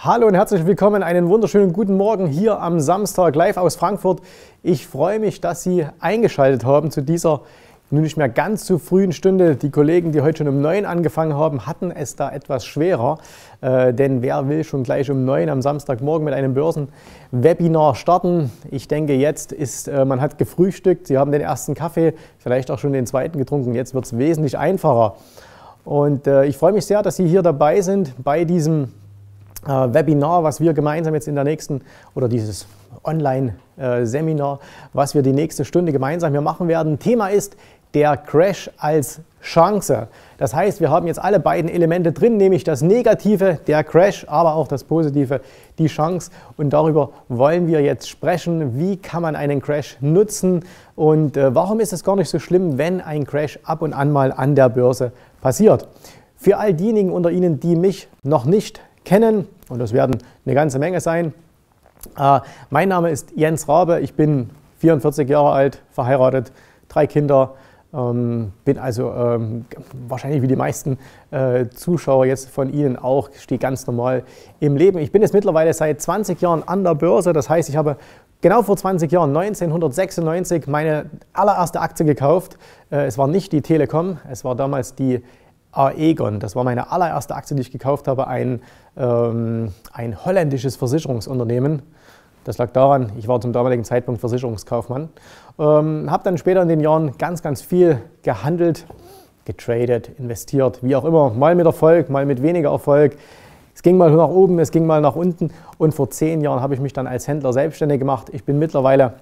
Hallo und herzlich willkommen, einen wunderschönen guten Morgen hier am Samstag live aus Frankfurt. Ich freue mich, dass Sie eingeschaltet haben zu dieser nun nicht mehr ganz so frühen Stunde. Die Kollegen, die heute schon um 9 angefangen haben, hatten es da etwas schwerer, denn wer will schon gleich um 9 am Samstagmorgen mit einem Börsenwebinar starten? Ich denke, jetzt ist, man hat gefrühstückt, Sie haben den ersten Kaffee, vielleicht auch schon den zweiten getrunken, jetzt wird es wesentlich einfacher. Und ich freue mich sehr, dass Sie hier dabei sind bei diesem Webinar, was wir gemeinsam jetzt in der nächsten, oder dieses Online-Seminar, was wir die nächste Stunde gemeinsam hier machen werden. Thema ist der Crash als Chance. Das heißt, wir haben jetzt alle beiden Elemente drin, nämlich das Negative, der Crash, aber auch das Positive, die Chance. Und darüber wollen wir jetzt sprechen. Wie kann man einen Crash nutzen und warum ist es gar nicht so schlimm, wenn ein Crash ab und an mal an der Börse passiert? Für all diejenigen unter Ihnen, die mich noch nicht kennen, und das werden eine ganze Menge sein. Mein Name ist Jens Rabe, ich bin 44 Jahre alt, verheiratet, 3 Kinder, bin also wahrscheinlich wie die meisten Zuschauer jetzt von Ihnen auch, stehe ganz normal im Leben. Ich bin jetzt mittlerweile seit 20 Jahren an der Börse, das heißt, ich habe genau vor 20 Jahren, 1996, meine allererste Aktie gekauft. Es war nicht die Telekom, es war damals die Aegon. Das war meine allererste Aktie, die ich gekauft habe, ein holländisches Versicherungsunternehmen. Das lag daran, ich war zum damaligen Zeitpunkt Versicherungskaufmann. Habe dann später in den Jahren ganz viel gehandelt, getradet, investiert, wie auch immer. Mal mit Erfolg, mal mit weniger Erfolg. Es ging mal nach oben, es ging mal nach unten. Und vor 10 Jahren habe ich mich dann als Händler selbstständig gemacht. Ich bin mittlerweile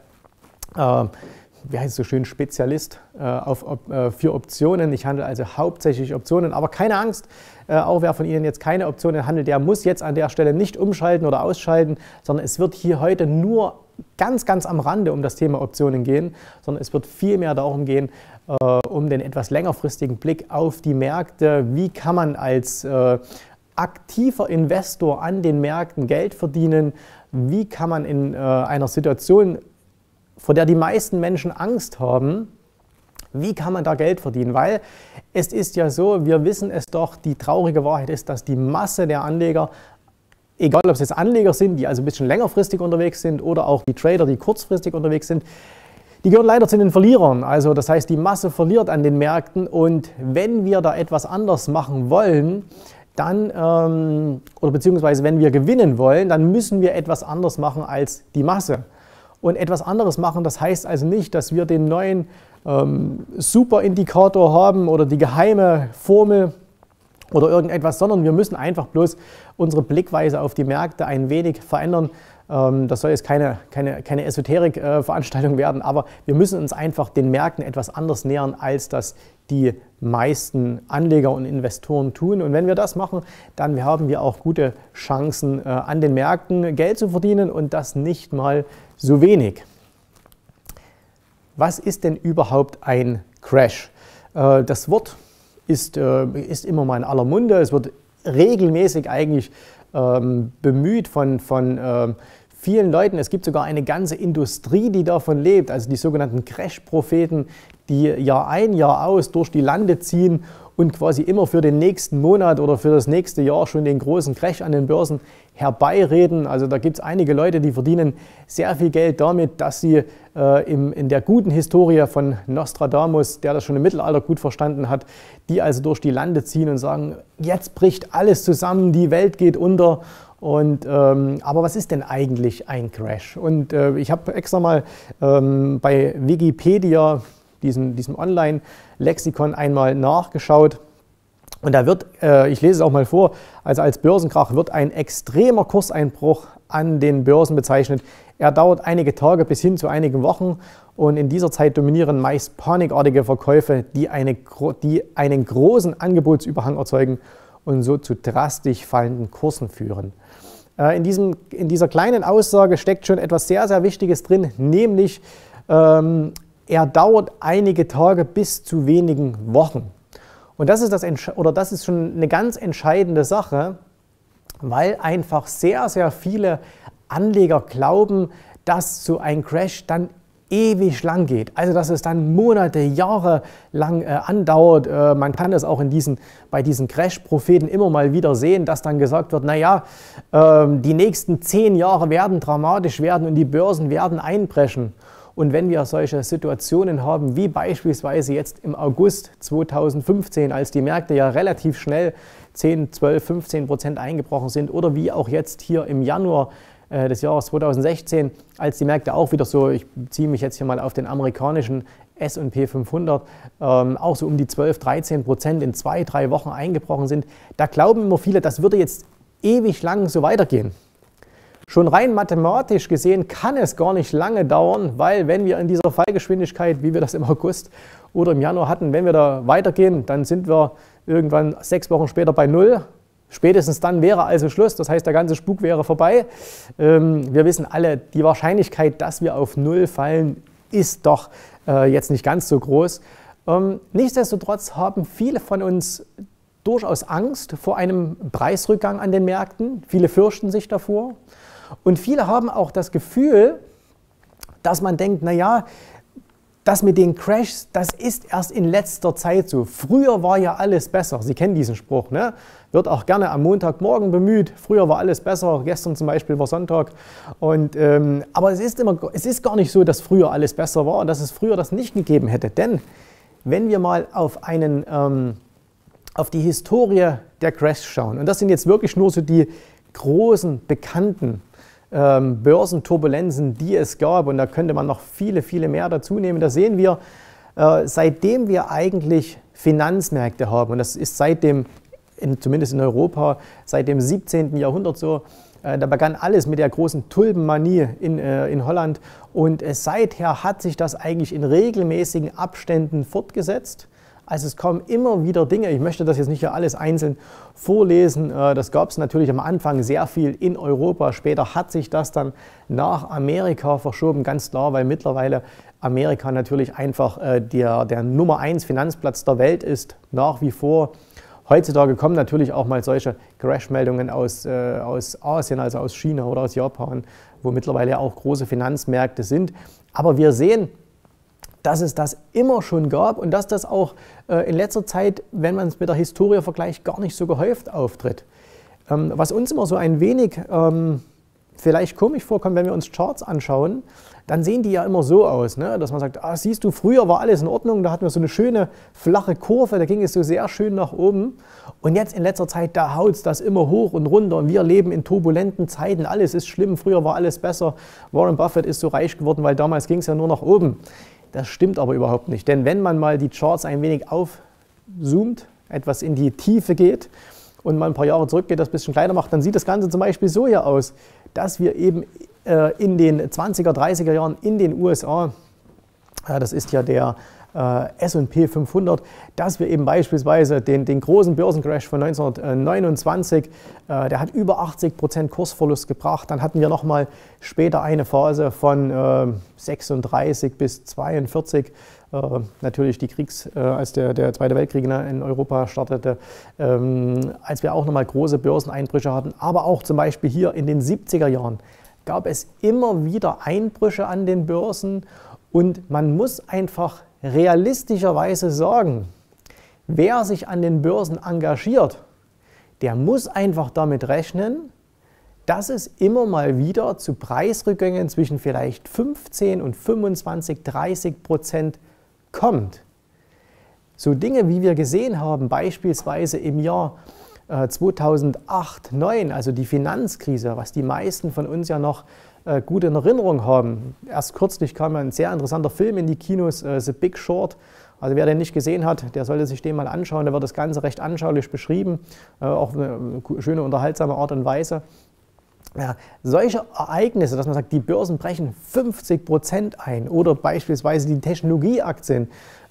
wie heißt es so schön, Spezialist für Optionen. Ich handle also hauptsächlich Optionen, aber keine Angst, auch wer von Ihnen jetzt keine Optionen handelt, der muss jetzt an der Stelle nicht umschalten oder ausschalten, sondern es wird hier heute nur ganz am Rande um das Thema Optionen gehen, sondern es wird vielmehr darum gehen, um den etwas längerfristigen Blick auf die Märkte. Wie kann man als aktiver Investor an den Märkten Geld verdienen? Wie kann man in einer Situation, vor der die meisten Menschen Angst haben, wie kann man da Geld verdienen? Weil es ist ja so, wir wissen es doch, die traurige Wahrheit ist, dass die Masse der Anleger, egal ob es jetzt Anleger sind, die also ein bisschen längerfristig unterwegs sind oder auch die Trader, die kurzfristig unterwegs sind, die gehören leider zu den Verlierern. Also das heißt, die Masse verliert an den Märkten und wenn wir da etwas anders machen wollen, dann, oder beziehungsweise wenn wir gewinnen wollen, dann müssen wir etwas anders machen als die Masse. Und etwas anderes machen, das heißt also nicht, dass wir den neuen Superindikator haben oder die geheime Formel oder irgendetwas, sondern wir müssen einfach bloß unsere Blickweise auf die Märkte ein wenig verändern. Das soll jetzt keine Esoterik-Veranstaltung werden, aber wir müssen uns einfach den Märkten etwas anders nähern, als das die meisten Anleger und Investoren tun. Und wenn wir das machen, dann haben wir auch gute Chancen, an den Märkten Geld zu verdienen und das nicht mal so wenig. Was ist denn überhaupt ein Crash? Das Wort ist immer mal in aller Munde. Es wird regelmäßig eigentlich bemüht von vielen Leuten. Es gibt sogar eine ganze Industrie, die davon lebt, also die sogenannten Crash-Propheten, die Jahr ein, Jahr aus durch die Lande ziehen und quasi immer für den nächsten Monat oder für das nächste Jahr schon den großen Crash an den Börsen herbeireden. Also da gibt es einige Leute, die verdienen sehr viel Geld damit, dass sie in der guten Historie von Nostradamus, der das schon im Mittelalter gut verstanden hat, die also durch die Lande ziehen und sagen, jetzt bricht alles zusammen, die Welt geht unter. Und, aber was ist denn eigentlich ein Crash? Und ich habe extra mal bei Wikipedia, diesem Online-Lexikon, einmal nachgeschaut. Und da wird, ich lese es auch mal vor, also als Börsenkrach wird ein extremer Kurseinbruch an den Börsen bezeichnet. Er dauert einige Tage bis hin zu einigen Wochen und in dieser Zeit dominieren meist panikartige Verkäufe, die einen großen Angebotsüberhang erzeugen und so zu drastisch fallenden Kursen führen. In dieser kleinen Aussage steckt schon etwas sehr Wichtiges drin, nämlich er dauert einige Tage bis zu wenigen Wochen. Und das ist schon eine ganz entscheidende Sache, weil einfach sehr viele Anleger glauben, dass so ein Crash dann ewig lang geht, also dass es dann Monate, Jahre lang andauert. Man kann es auch bei diesen Crash-Propheten immer mal wieder sehen, dass dann gesagt wird, naja, die nächsten 10 Jahre werden dramatisch werden und die Börsen werden einbrechen. Und wenn wir solche Situationen haben, wie beispielsweise jetzt im August 2015, als die Märkte ja relativ schnell 10, 12, 15% eingebrochen sind, oder wie auch jetzt hier im Januar des Jahres 2016, als die Märkte auch wieder so, ich beziehe mich jetzt hier mal auf den amerikanischen S&P 500, auch so um die 12, 13% in 2, 3 Wochen eingebrochen sind, da glauben immer viele, das würde jetzt ewig lang so weitergehen. Schon rein mathematisch gesehen kann es gar nicht lange dauern, weil wenn wir in dieser Fallgeschwindigkeit, wie wir das im August oder im Januar hatten, wenn wir da weitergehen, dann sind wir irgendwann 6 Wochen später bei Null. Spätestens dann wäre also Schluss, das heißt, der ganze Spuk wäre vorbei. Wir wissen alle, die Wahrscheinlichkeit, dass wir auf Null fallen, ist doch jetzt nicht ganz so groß. Nichtsdestotrotz haben viele von uns durchaus Angst vor einem Preisrückgang an den Märkten. Viele fürchten sich davor. Und viele haben auch das Gefühl, dass man denkt, naja, das mit den Crashs, das ist erst in letzter Zeit so. Früher war ja alles besser. Sie kennen diesen Spruch, ne? Wird auch gerne am Montagmorgen bemüht. Früher war alles besser. Gestern zum Beispiel war Sonntag. Aber es ist gar nicht so, dass früher alles besser war und dass es früher das nicht gegeben hätte. Denn wenn wir mal auf die Historie der Crashs schauen, und das sind jetzt wirklich nur so die großen, bekannten Börsenturbulenzen, die es gab, und da könnte man noch viele, viele mehr dazu nehmen. Da sehen wir, seitdem wir eigentlich Finanzmärkte haben, und das ist zumindest in Europa, seit dem 17. Jahrhundert so, da begann alles mit der großen Tulpenmanie in Holland, und seither hat sich das eigentlich in regelmäßigen Abständen fortgesetzt. Also es kommen immer wieder Dinge, ich möchte das jetzt nicht hier alles einzeln vorlesen, das gab es natürlich am Anfang sehr viel in Europa, später hat sich das dann nach Amerika verschoben, ganz klar, weil mittlerweile Amerika natürlich einfach der Nummer 1 Finanzplatz der Welt ist, nach wie vor. Heutzutage kommen natürlich auch mal solche Crash-Meldungen aus Asien, also aus China oder aus Japan, wo mittlerweile auch große Finanzmärkte sind. Aber wir sehen, dass es das immer schon gab und dass das auch in letzter Zeit, wenn man es mit der Historie vergleicht, gar nicht so gehäuft auftritt. Was uns immer so ein wenig vielleicht komisch vorkommt, wenn wir uns Charts anschauen, dann sehen die ja immer so aus, ne? Dass man sagt, siehst du, früher war alles in Ordnung, da hatten wir so eine schöne flache Kurve, da ging es so sehr schön nach oben, und jetzt in letzter Zeit, da haut es das immer hoch und runter und wir leben in turbulenten Zeiten, alles ist schlimm, früher war alles besser, Warren Buffett ist so reich geworden, weil damals ging es ja nur nach oben. Das stimmt aber überhaupt nicht, denn wenn man mal die Charts ein wenig aufzoomt, etwas in die Tiefe geht und mal ein paar Jahre zurückgeht, das ein bisschen kleiner macht, dann sieht das Ganze zum Beispiel so hier aus, dass wir eben in den 20er, 30er Jahren in den USA, das ist ja der S&P 500, dass wir eben beispielsweise den großen Börsencrash von 1929, der hat über 80% Kursverlust gebracht. Dann hatten wir nochmal später eine Phase von 36 bis 42, natürlich als der Zweite Weltkrieg in Europa startete, als wir auch nochmal große Börseneinbrüche hatten. Aber auch zum Beispiel hier in den 70er Jahren gab es immer wieder Einbrüche an den Börsen, und man muss einfach realistischerweise sagen, wer sich an den Börsen engagiert, der muss einfach damit rechnen, dass es immer mal wieder zu Preisrückgängen zwischen vielleicht 15 und 25, 30% kommt. So Dinge, wie wir gesehen haben, beispielsweise im Jahr 2008, 2009, also die Finanzkrise, was die meisten von uns ja noch gut in Erinnerung haben. Erst kürzlich kam ein sehr interessanter Film in die Kinos, The Big Short. Also wer den nicht gesehen hat, der sollte sich den mal anschauen. Da wird das Ganze recht anschaulich beschrieben, auf eine schöne, unterhaltsame Art und Weise. Ja, solche Ereignisse, dass man sagt, die Börsen brechen 50% ein, oder beispielsweise die Technologieaktien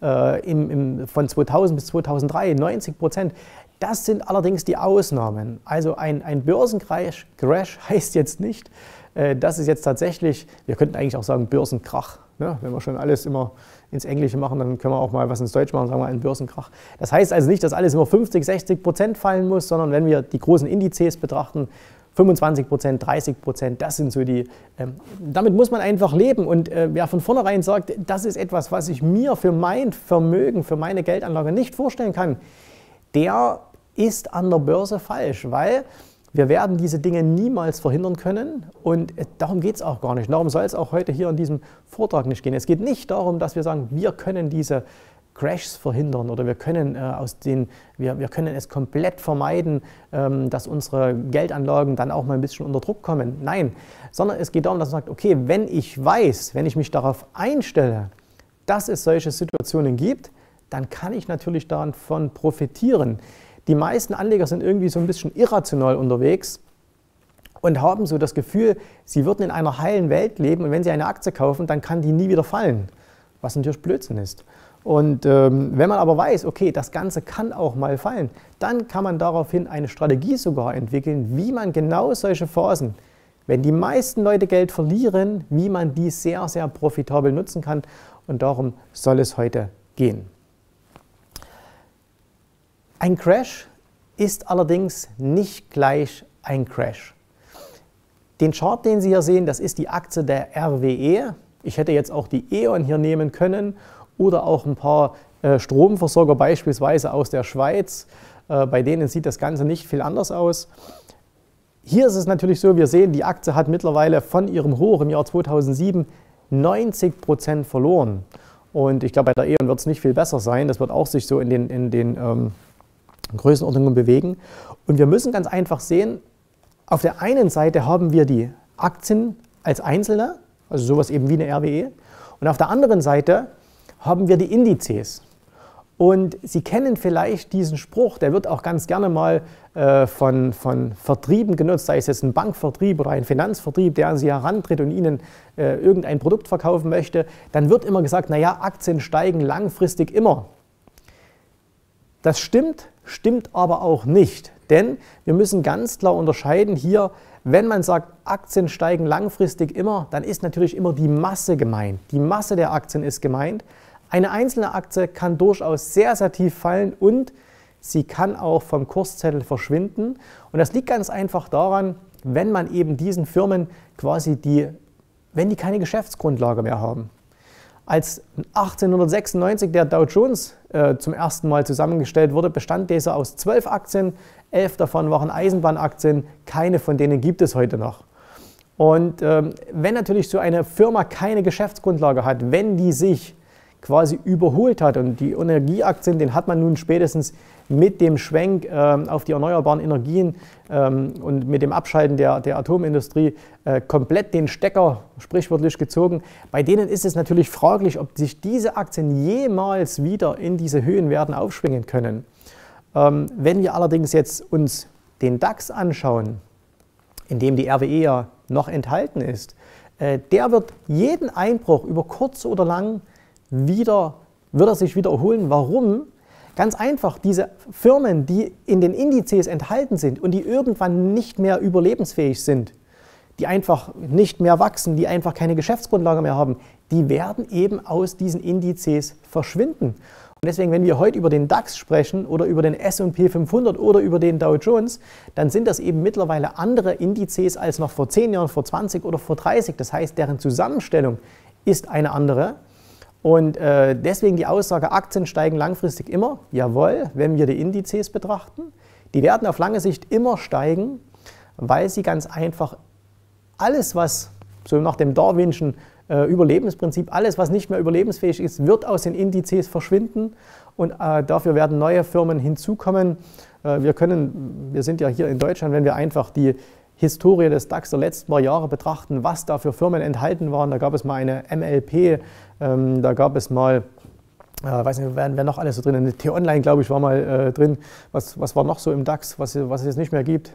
von 2000 bis 2003 90%, das sind allerdings die Ausnahmen. Also ein Börsencrash heißt jetzt nicht, dass es jetzt tatsächlich, wir könnten eigentlich auch sagen Börsenkrach. Ne? Wenn wir schon alles immer ins Englische machen, dann können wir auch mal was ins Deutsche machen, sagen wir einen Börsenkrach. Das heißt also nicht, dass alles immer 50, 60% fallen muss, sondern wenn wir die großen Indizes betrachten, 25%, 30%, das sind so die, damit muss man einfach leben. Und wer von vornherein sagt, das ist etwas, was ich mir für mein Vermögen, für meine Geldanlage nicht vorstellen kann, der ist an der Börse falsch, weil wir werden diese Dinge niemals verhindern können und darum geht es auch gar nicht. Darum soll es auch heute hier in diesem Vortrag nicht gehen. Es geht nicht darum, dass wir sagen, wir können diese Crashs verhindern oder wir können, wir können es komplett vermeiden, dass unsere Geldanlagen dann auch mal ein bisschen unter Druck kommen. Nein, sondern es geht darum, dass man sagt, okay, wenn ich weiß, wenn ich mich darauf einstelle, dass es solche Situationen gibt, dann kann ich natürlich davon profitieren. Die meisten Anleger sind irgendwie so ein bisschen irrational unterwegs und haben so das Gefühl, sie würden in einer heilen Welt leben und wenn sie eine Aktie kaufen, dann kann die nie wieder fallen, was natürlich Blödsinn ist. Und wenn man aber weiß, okay, das Ganze kann auch mal fallen, dann kann man daraufhin eine Strategie sogar entwickeln, wie man genau solche Phasen, wenn die meisten Leute Geld verlieren, wie man die sehr, sehr profitabel nutzen kann und darum soll es heute gehen. Ein Crash ist allerdings nicht gleich ein Crash. Den Chart, den Sie hier sehen, das ist die Aktie der RWE. Ich hätte jetzt auch die E.ON hier nehmen können oder auch ein paar Stromversorger beispielsweise aus der Schweiz. Bei denen sieht das Ganze nicht viel anders aus. Hier ist es natürlich so, wir sehen, die Aktie hat mittlerweile von ihrem Hoch im Jahr 2007 90% verloren. Und ich glaube, bei der E.ON wird es nicht viel besser sein. Das wird auch sich so in den Größenordnungen bewegen. Und wir müssen ganz einfach sehen, auf der einen Seite haben wir die Aktien als einzelne, also sowas eben wie eine RWE, und auf der anderen Seite haben wir die Indizes. Und Sie kennen vielleicht diesen Spruch, der wird auch ganz gerne mal von Vertrieben genutzt, sei es jetzt ein Bankvertrieb oder ein Finanzvertrieb, der an Sie herantritt und Ihnen irgendein Produkt verkaufen möchte. Dann wird immer gesagt, naja, Aktien steigen langfristig immer. Das stimmt aber auch nicht, denn wir müssen ganz klar unterscheiden hier, wenn man sagt, Aktien steigen langfristig immer, dann ist natürlich immer die Masse gemeint. Die Masse der Aktien ist gemeint. Eine einzelne Aktie kann durchaus sehr, sehr tief fallen und sie kann auch vom Kurszettel verschwinden. Und das liegt ganz einfach daran, wenn man eben diesen Firmen quasi wenn die keine Geschäftsgrundlage mehr haben. Als 1896 der Dow Jones zum ersten Mal zusammengestellt wurde, bestand dieser aus 12 Aktien, 11 davon waren Eisenbahnaktien, keine von denen gibt es heute noch. Und wenn natürlich so eine Firma keine Geschäftsgrundlage hat, wenn die sich quasi überholt hat und die Energieaktien, den hat man nun spätestens mit dem Schwenk auf die erneuerbaren Energien und mit dem Abschalten der Atomindustrie komplett den Stecker sprichwörtlich gezogen. Bei denen ist es natürlich fraglich, ob sich diese Aktien jemals wieder in diese Höhen werden aufschwingen können. Wenn wir allerdings jetzt uns den DAX anschauen, in dem die RWE ja noch enthalten ist, der wird jeden Einbruch über kurz oder lang wird er sich wieder erholen. Warum? Ganz einfach, diese Firmen, die in den Indizes enthalten sind und die irgendwann nicht mehr überlebensfähig sind, die einfach nicht mehr wachsen, die einfach keine Geschäftsgrundlage mehr haben, die werden eben aus diesen Indizes verschwinden. Und deswegen, wenn wir heute über den DAX sprechen oder über den S&P 500 oder über den Dow Jones, dann sind das eben mittlerweile andere Indizes als noch vor 10 Jahren, vor 20 oder vor 30. Das heißt, deren Zusammenstellung ist eine andere. Und deswegen die Aussage, Aktien steigen langfristig immer. Jawohl, wenn wir die Indizes betrachten. Die werden auf lange Sicht immer steigen, weil sie ganz einfach alles, was so nach dem Darwinschen Überlebensprinzip, alles, was nicht mehr überlebensfähig ist, wird aus den Indizes verschwinden und dafür werden neue Firmen hinzukommen. Wir sind ja hier in Deutschland, wenn wir einfach die Historie des DAX der letzten paar Jahre betrachten, was da für Firmen enthalten waren. Da gab es mal eine MLP, da gab es mal, weiß nicht, wer noch alles so drin, eine T-Online, glaube ich, war mal drin. Was war noch so im DAX, was es jetzt nicht mehr gibt?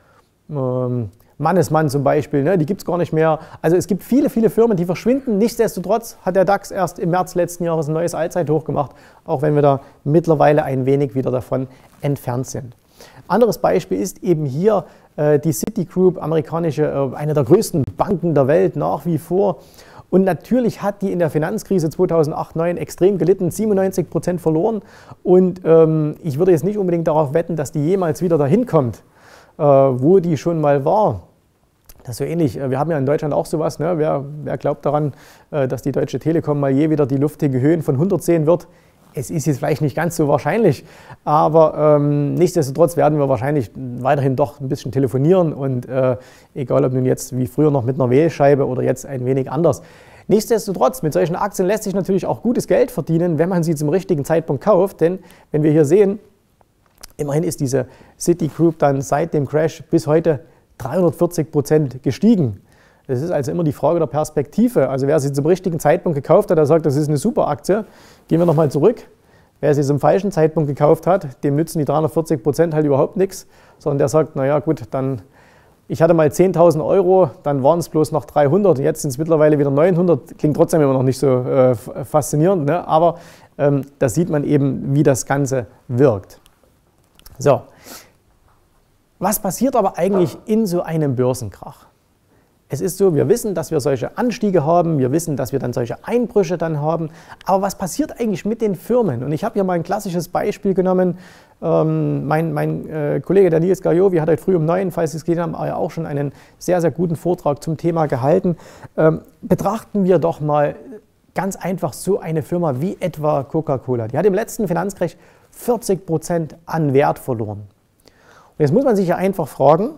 Mannesmann zum Beispiel, ne? Die gibt es gar nicht mehr. Also es gibt viele, viele Firmen, die verschwinden. Nichtsdestotrotz hat der DAX erst im März letzten Jahres ein neues Allzeithoch gemacht, auch wenn wir da mittlerweile ein wenig wieder davon entfernt sind. Anderes Beispiel ist eben hier die Citigroup, eine der größten Banken der Welt nach wie vor. Und natürlich hat die in der Finanzkrise 2008/09 extrem gelitten, 97% verloren. Und ich würde jetzt nicht unbedingt darauf wetten, dass die jemals wieder dahin kommt. wo die schon mal war. Das ist so ähnlich. Wir haben ja in Deutschland auch sowas. Ne? Wer glaubt daran, dass die Deutsche Telekom mal je wieder die luftigen Höhen von 100 sehen wird? Es ist jetzt vielleicht nicht ganz so wahrscheinlich, aber nichtsdestotrotz werden wir wahrscheinlich weiterhin doch ein bisschen telefonieren und egal ob nun jetzt wie früher noch mit einer Wählscheibe oder jetzt ein wenig anders. Nichtsdestotrotz, mit solchen Aktien lässt sich natürlich auch gutes Geld verdienen, wenn man sie zum richtigen Zeitpunkt kauft, denn wenn wir hier sehen, immerhin ist diese Citigroup dann seit dem Crash bis heute 340% gestiegen. Das ist also immer die Frage der Perspektive. Also wer sie zum richtigen Zeitpunkt gekauft hat, der sagt, das ist eine super Aktie. Gehen wir nochmal zurück. Wer sie zum falschen Zeitpunkt gekauft hat, dem nützen die 340% halt überhaupt nichts, sondern der sagt, naja gut, dann ich hatte mal 10.000 Euro, dann waren es bloß noch 300, jetzt sind es mittlerweile wieder 900. Klingt trotzdem immer noch nicht so faszinierend, ne? Aber da sieht man eben, wie das Ganze wirkt. So. Was passiert aber eigentlich in so einem Börsenkrach? Es ist so, wir wissen, dass wir solche Anstiege haben, wir wissen, dass wir dann solche Einbrüche dann haben, aber was passiert eigentlich mit den Firmen? Und ich habe hier mal ein klassisches Beispiel genommen. Mein Kollege, der Nils Gajovi, hat heute früh um 9, falls Sie es gesehen haben, auch schon einen sehr, sehr guten Vortrag zum Thema gehalten. Betrachten wir doch mal ganz einfach so eine Firma wie etwa Coca-Cola. Die hat im letzten Finanzcrash 40% an Wert verloren. Und jetzt muss man sich ja einfach fragen,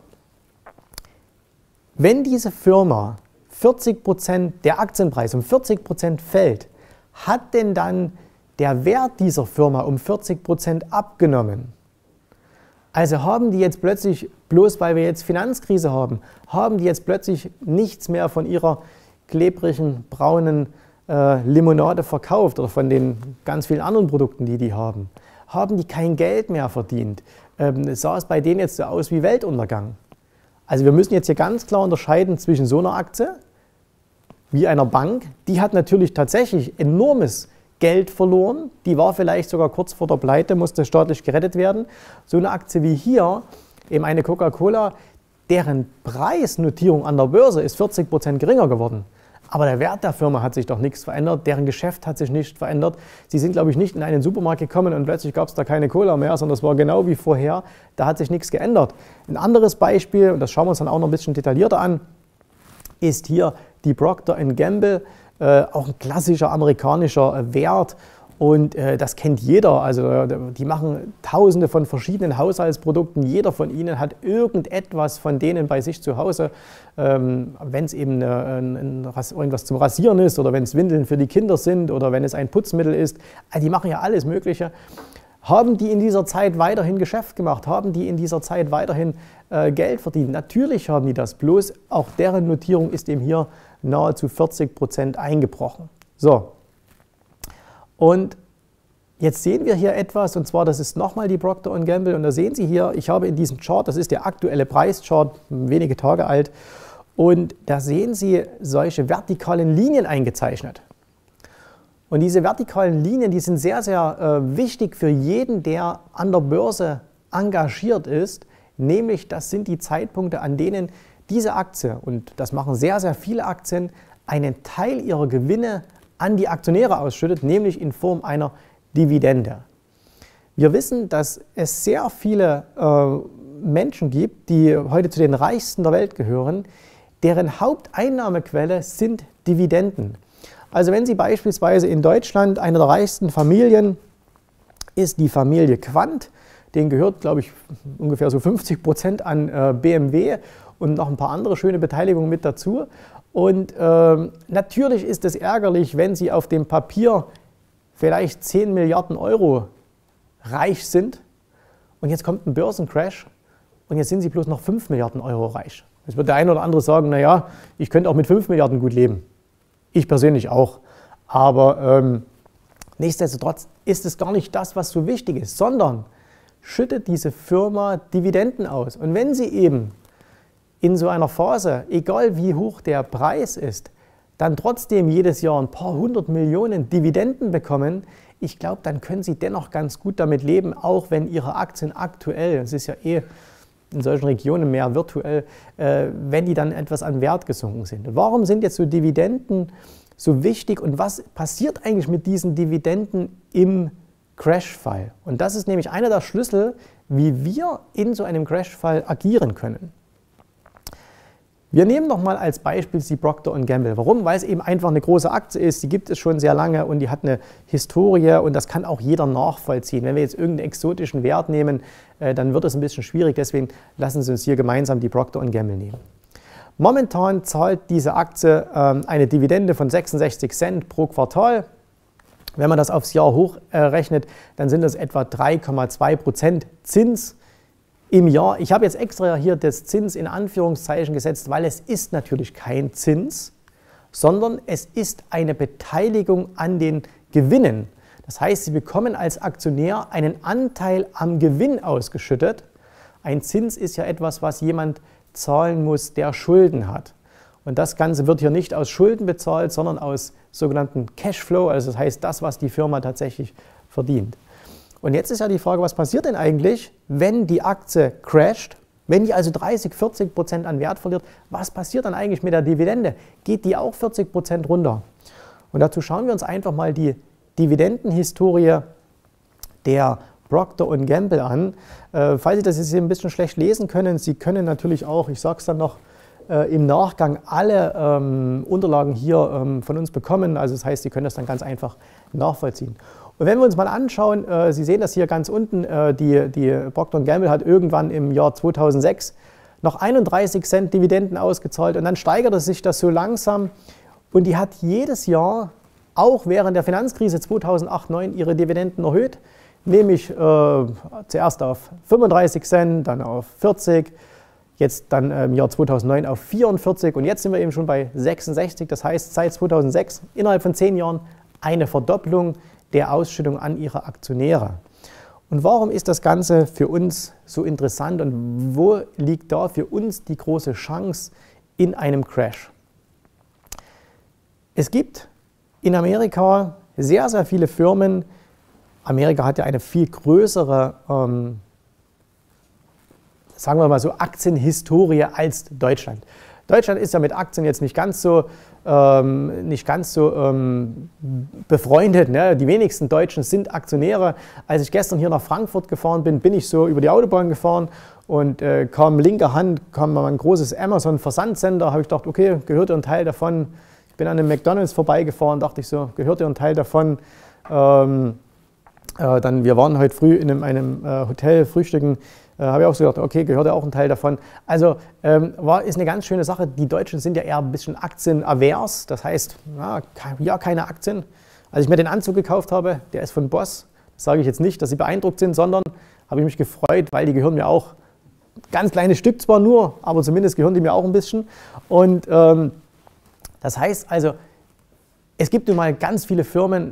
wenn diese Firma 40% der Aktienpreis um 40% fällt, hat denn dann der Wert dieser Firma um 40% abgenommen? Also haben die jetzt plötzlich, bloß weil wir jetzt Finanzkrise haben, haben die jetzt plötzlich nichts mehr von ihrer klebrigen, braunen Limonade verkauft oder von den ganz vielen anderen Produkten, die die haben? Haben die kein Geld mehr verdient? Sah es bei denen jetzt so aus wie Weltuntergang? Also wir müssen jetzt hier ganz klar unterscheiden zwischen so einer Aktie wie einer Bank. Die hat natürlich tatsächlich enormes Geld verloren. Die war vielleicht sogar kurz vor der Pleite, musste staatlich gerettet werden. So eine Aktie wie hier, eben eine Coca-Cola, deren Preisnotierung an der Börse ist 40% geringer geworden. Aber der Wert der Firma hat sich doch nichts verändert, deren Geschäft hat sich nicht verändert. Sie sind, glaube ich, nicht in einen Supermarkt gekommen und plötzlich gab es da keine Cola mehr, sondern es war genau wie vorher, da hat sich nichts geändert. Ein anderes Beispiel, und das schauen wir uns dann auch noch ein bisschen detaillierter an, ist hier die Procter & Gamble, auch ein klassischer amerikanischer Wert. Und das kennt jeder, also die machen tausende von verschiedenen Haushaltsprodukten, jeder von ihnen hat irgendetwas von denen bei sich zu Hause, wenn es eben irgendwas zum Rasieren ist oder wenn es Windeln für die Kinder sind oder wenn es ein Putzmittel ist, also die machen ja alles Mögliche. Haben die in dieser Zeit weiterhin Geschäft gemacht? Haben die in dieser Zeit weiterhin Geld verdient? Natürlich haben die das, bloß auch deren Notierung ist eben hier nahezu 40% eingebrochen. So. Und jetzt sehen wir hier etwas, und zwar, das ist nochmal die Procter & Gamble, und da sehen Sie hier, ich habe in diesem Chart, das ist der aktuelle Preischart, wenige Tage alt, und da sehen Sie solche vertikalen Linien eingezeichnet. Und diese vertikalen Linien, die sind sehr, sehr wichtig für jeden, der an der Börse engagiert ist, nämlich das sind die Zeitpunkte, an denen diese Aktie, und das machen sehr, sehr viele Aktien, einen Teil ihrer Gewinne an die Aktionäre ausschüttet, nämlich in Form einer Dividende. Wir wissen, dass es sehr viele Menschen gibt, die heute zu den reichsten der Welt gehören, deren Haupteinnahmequelle sind Dividenden. Also wenn Sie beispielsweise in Deutschland, eine der reichsten Familien ist die Familie Quandt, denen gehört, glaube ich, ungefähr so 50% an BMW und noch ein paar andere schöne Beteiligungen mit dazu. Und natürlich ist es ärgerlich, wenn Sie auf dem Papier vielleicht 10 Milliarden Euro reich sind und jetzt kommt ein Börsencrash und jetzt sind Sie bloß noch 5 Milliarden Euro reich. Jetzt wird der eine oder andere sagen, naja, ich könnte auch mit 5 Milliarden gut leben. Ich persönlich auch. Aber nichtsdestotrotz ist es gar nicht das, was so wichtig ist, sondern schüttet diese Firma Dividenden aus. Und wenn Sie eben in so einer Phase, egal wie hoch der Preis ist, dann trotzdem jedes Jahr ein paar 100 Millionen Dividenden bekommen, ich glaube, dann können Sie dennoch ganz gut damit leben, auch wenn Ihre Aktien aktuell, es ist ja eh in solchen Regionen mehr virtuell, wenn die dann etwas an Wert gesunken sind. Und warum sind jetzt so Dividenden so wichtig und was passiert eigentlich mit diesen Dividenden im Crash-Fall? Und das ist nämlich einer der Schlüssel, wie wir in so einem Crashfall agieren können. Wir nehmen nochmal als Beispiel die Procter & Gamble. Warum? Weil es eben einfach eine große Aktie ist, die gibt es schon sehr lange und die hat eine Historie und das kann auch jeder nachvollziehen. Wenn wir jetzt irgendeinen exotischen Wert nehmen, dann wird es ein bisschen schwierig, deswegen lassen Sie uns hier gemeinsam die Procter & Gamble nehmen. Momentan zahlt diese Aktie eine Dividende von 66 Cent pro Quartal. Wenn man das aufs Jahr hochrechnet, dann sind das etwa 3,2% Zins im Jahr. Ich habe jetzt extra hier das Zins in Anführungszeichen gesetzt, weil es ist natürlich kein Zins, sondern es ist eine Beteiligung an den Gewinnen. Das heißt, Sie bekommen als Aktionär einen Anteil am Gewinn ausgeschüttet. Ein Zins ist ja etwas, was jemand zahlen muss, der Schulden hat. Und das Ganze wird hier nicht aus Schulden bezahlt, sondern aus sogenannten Cashflow, also das heißt das, was die Firma tatsächlich verdient. Und jetzt ist ja die Frage, was passiert denn eigentlich, wenn die Aktie crasht, wenn die also 30–40% an Wert verliert, was passiert dann eigentlich mit der Dividende? Geht die auch 40% runter? Und dazu schauen wir uns einfach mal die Dividendenhistorie der Procter & Gamble an. Falls Sie das jetzt hier ein bisschen schlecht lesen können, Sie können natürlich auch, ich sage es dann noch, im Nachgang alle Unterlagen hier von uns bekommen. Also das heißt, Sie können das dann ganz einfach nachvollziehen. Und wenn wir uns mal anschauen, Sie sehen das hier ganz unten, die Procter & Gamble hat irgendwann im Jahr 2006 noch 31 Cent Dividenden ausgezahlt und dann steigerte sich das so langsam und die hat jedes Jahr, auch während der Finanzkrise 2008/09, ihre Dividenden erhöht, nämlich zuerst auf 35 Cent, dann auf 40, jetzt dann im Jahr 2009 auf 44 und jetzt sind wir eben schon bei 66. Das heißt, seit 2006, innerhalb von 10 Jahren, eine Verdopplung der Ausschüttung an ihre Aktionäre. Und warum ist das Ganze für uns so interessant und wo liegt da für uns die große Chance in einem Crash? Es gibt in Amerika sehr, sehr viele Firmen. Amerika hat ja eine viel größere, sagen wir mal so, Aktienhistorie als Deutschland. Deutschland ist ja mit Aktien jetzt nicht ganz so befreundet. Ne? Die wenigsten Deutschen sind Aktionäre. Als ich gestern hier nach Frankfurt gefahren bin, bin ich so über die Autobahn gefahren und kam linker Hand kam mal ein großes Amazon-Versandcenter. Habe ich gedacht, okay, gehört dir ein Teil davon. Ich bin an einem McDonald's vorbeigefahren, dachte ich so, gehört dir ein Teil davon. Wir waren heute früh in einem Hotel frühstücken. Habe ich auch so gedacht, okay, gehört ja auch ein Teil davon. Also ist eine ganz schöne Sache. Die Deutschen sind ja eher ein bisschen aktienavers. Das heißt, ja, keine Aktien. Als ich mir den Anzug gekauft habe, der ist von Boss. Das sage ich jetzt nicht, dass sie beeindruckt sind, sondern habe ich mich gefreut, weil die gehören mir auch, ganz kleines Stück zwar nur, aber zumindest gehören die mir auch ein bisschen. Und das heißt also, es gibt nun mal ganz viele Firmen,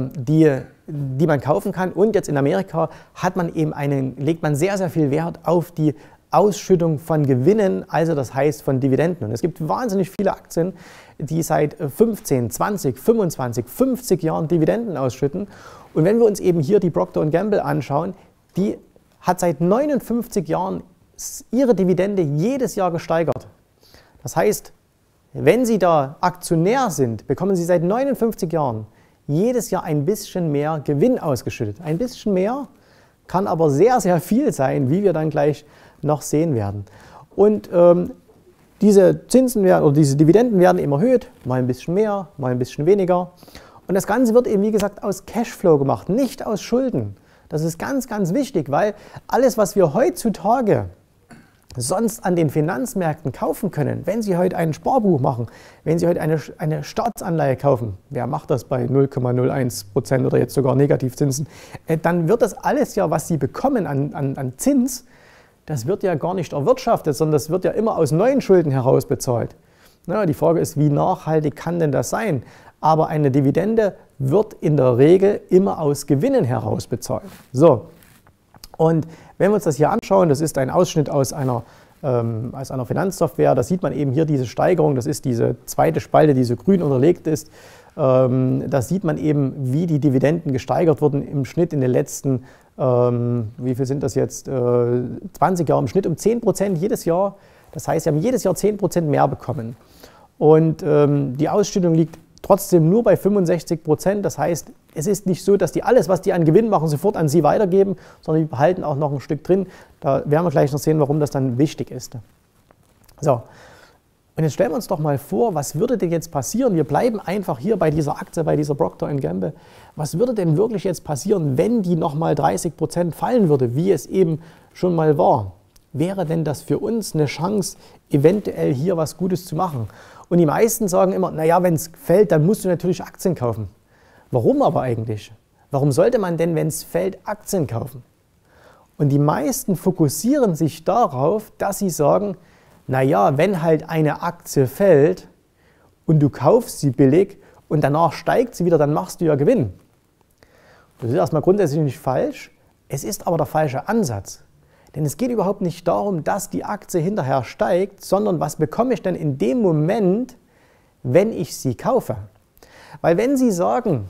die man kaufen kann. Und jetzt in Amerika legt man sehr, sehr viel Wert auf die Ausschüttung von Gewinnen, also das heißt von Dividenden. Und es gibt wahnsinnig viele Aktien, die seit 15, 20, 25, 50 Jahren Dividenden ausschütten. Und wenn wir uns eben hier die Procter & Gamble anschauen, die hat seit 59 Jahren ihre Dividende jedes Jahr gesteigert. Das heißt, wenn Sie da Aktionär sind, bekommen Sie seit 59 Jahren jedes Jahr ein bisschen mehr Gewinn ausgeschüttet. Ein bisschen mehr kann aber sehr, sehr viel sein, wie wir dann gleich noch sehen werden. Und diese Zinsen oder diese Dividenden werden eben erhöht, mal ein bisschen mehr, mal ein bisschen weniger. Und das Ganze wird eben, wie gesagt, aus Cashflow gemacht, nicht aus Schulden. Das ist ganz, ganz wichtig, weil alles, was wir heutzutage sonst an den Finanzmärkten kaufen können, wenn Sie heute ein Sparbuch machen, wenn Sie heute eine Staatsanleihe kaufen, wer macht das bei 0,01% oder jetzt sogar Negativzinsen, dann wird das alles ja, was Sie bekommen an Zins, das wird ja gar nicht erwirtschaftet, sondern das wird ja immer aus neuen Schulden heraus bezahlt. Na, die Frage ist, wie nachhaltig kann denn das sein? Aber eine Dividende wird in der Regel immer aus Gewinnen heraus bezahlt. So. Und wenn wir uns das hier anschauen, das ist ein Ausschnitt aus einer Finanzsoftware, da sieht man eben hier diese Steigerung, das ist diese zweite Spalte, die so grün unterlegt ist. Da sieht man eben, wie die Dividenden gesteigert wurden im Schnitt in den letzten, wie viel sind das jetzt, 20 Jahren, im Schnitt um 10% jedes Jahr. Das heißt, sie haben jedes Jahr 10% mehr bekommen. Und die Ausschüttung liegt trotzdem nur bei 65%. Das heißt, es ist nicht so, dass die alles, was die an Gewinn machen, sofort an Sie weitergeben, sondern die behalten auch noch ein Stück drin. Da werden wir gleich noch sehen, warum das dann wichtig ist. So, und jetzt stellen wir uns doch mal vor, was würde denn jetzt passieren? Wir bleiben einfach hier bei dieser Aktie, bei dieser Procter & Gamble. Was würde denn wirklich jetzt passieren, wenn die nochmal 30% fallen würde, wie es eben schon mal war? Wäre denn das für uns eine Chance, eventuell hier was Gutes zu machen? Und die meisten sagen immer, naja, wenn es fällt, dann musst du natürlich Aktien kaufen. Warum aber eigentlich? Warum sollte man denn, wenn es fällt, Aktien kaufen? Und die meisten fokussieren sich darauf, dass sie sagen, naja, wenn halt eine Aktie fällt und du kaufst sie billig und danach steigt sie wieder, dann machst du ja Gewinn. Das ist erstmal grundsätzlich nicht falsch, es ist aber der falsche Ansatz. Denn es geht überhaupt nicht darum, dass die Aktie hinterher steigt, sondern was bekomme ich denn in dem Moment, wenn ich sie kaufe? Weil wenn Sie sagen,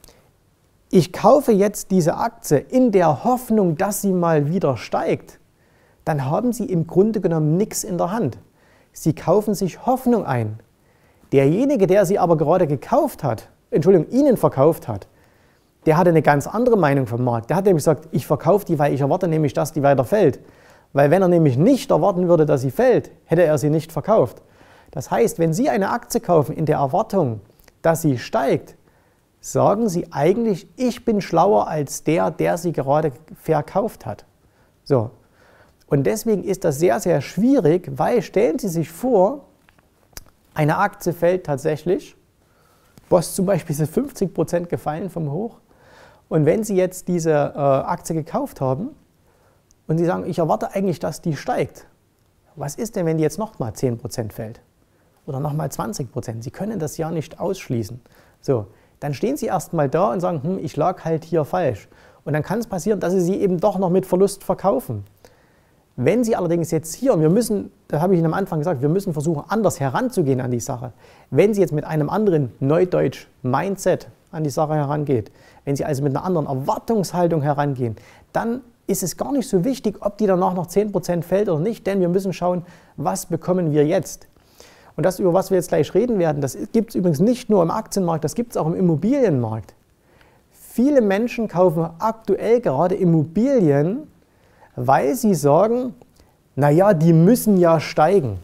ich kaufe jetzt diese Aktie in der Hoffnung, dass sie mal wieder steigt, dann haben Sie im Grunde genommen nichts in der Hand. Sie kaufen sich Hoffnung ein. Derjenige, der sie aber gerade gekauft hat, Ihnen verkauft hat, der hatte eine ganz andere Meinung vom Markt. Der hat nämlich gesagt, ich verkaufe die, weil ich erwarte nämlich, dass die weiter fällt. Weil wenn er nämlich nicht erwarten würde, dass sie fällt, hätte er sie nicht verkauft. Das heißt, wenn Sie eine Aktie kaufen in der Erwartung, dass sie steigt, sagen Sie eigentlich, ich bin schlauer als der sie gerade verkauft hat. So. Und deswegen ist das sehr, sehr schwierig, weil stellen Sie sich vor, eine Aktie fällt tatsächlich, Boss zum Beispiel ist 50% gefallen vom Hoch. Und wenn Sie jetzt diese Aktie gekauft haben und Sie sagen, ich erwarte eigentlich, dass die steigt, was ist denn, wenn die jetzt nochmal 10% fällt? Oder nochmal 20%? Sie können das ja nicht ausschließen. So, dann stehen Sie erstmal da und sagen, ich lag halt hier falsch. Und dann kann es passieren, dass Sie eben doch noch mit Verlust verkaufen. Wenn Sie allerdings jetzt hier, und wir müssen, das habe ich Ihnen am Anfang gesagt, wir müssen versuchen, anders heranzugehen an die Sache. Wenn Sie jetzt mit einem anderen Neudeutsch Mindset an die Sache herangeht, wenn Sie also mit einer anderen Erwartungshaltung herangehen, dann ist es gar nicht so wichtig, ob die danach noch 10% fällt oder nicht, denn wir müssen schauen, was bekommen wir jetzt. Und das, über was wir jetzt gleich reden werden, das gibt es übrigens nicht nur im Aktienmarkt, das gibt es auch im Immobilienmarkt. Viele Menschen kaufen aktuell gerade Immobilien, weil sie sagen, naja, die müssen ja steigen.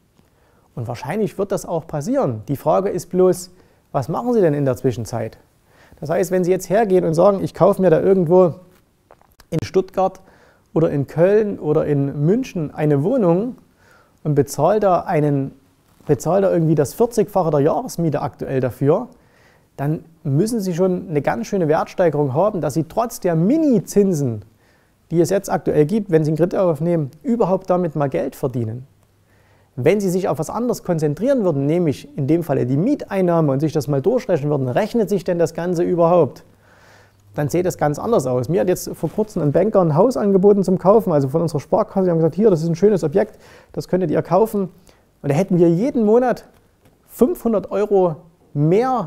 Und wahrscheinlich wird das auch passieren. Die Frage ist bloß, was machen Sie denn in der Zwischenzeit? Das heißt, wenn Sie jetzt hergehen und sagen, ich kaufe mir da irgendwo in Stuttgart oder in Köln oder in München eine Wohnung und bezahle da irgendwie das 40-fache der Jahresmiete aktuell dafür, dann müssen Sie schon eine ganz schöne Wertsteigerung haben, dass Sie trotz der Mini-Zinsen, die es jetzt aktuell gibt, wenn Sie einen Kredit aufnehmen, überhaupt damit mal Geld verdienen. Wenn Sie sich auf was anderes konzentrieren würden, nämlich in dem Falle die Mieteinnahme und sich das mal durchrechnen würden, rechnet sich denn das Ganze überhaupt? Dann sähe das ganz anders aus. Mir hat jetzt vor kurzem ein Banker ein Haus angeboten zum Kaufen, also von unserer Sparkasse. Die haben gesagt, hier, das ist ein schönes Objekt, das könntet ihr kaufen. Und da hätten wir jeden Monat 500 € mehr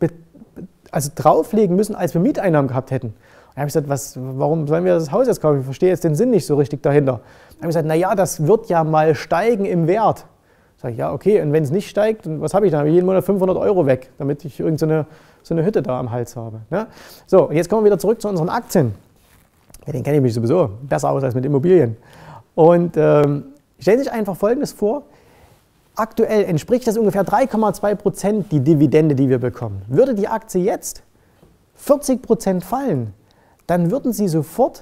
drauflegen müssen, als wir Mieteinnahmen gehabt hätten. Da habe ich gesagt, warum sollen wir das Haus jetzt kaufen? Ich verstehe jetzt den Sinn nicht so richtig dahinter. Dann habe ich gesagt, naja, das wird ja mal steigen im Wert. Sag ich, ja, okay, und wenn es nicht steigt, was habe ich dann? Habe ich jeden Monat 500 € weg, damit ich irgendeine so eine Hütte da am Hals habe. Ne? So, und jetzt kommen wir wieder zurück zu unseren Aktien. Ja, den kenne ich mich sowieso besser aus als mit Immobilien. Und stellen Sie sich einfach Folgendes vor. Aktuell entspricht das ungefähr 3,2% die Dividende, die wir bekommen. Würde die Aktie jetzt 40% fallen, dann würden Sie sofort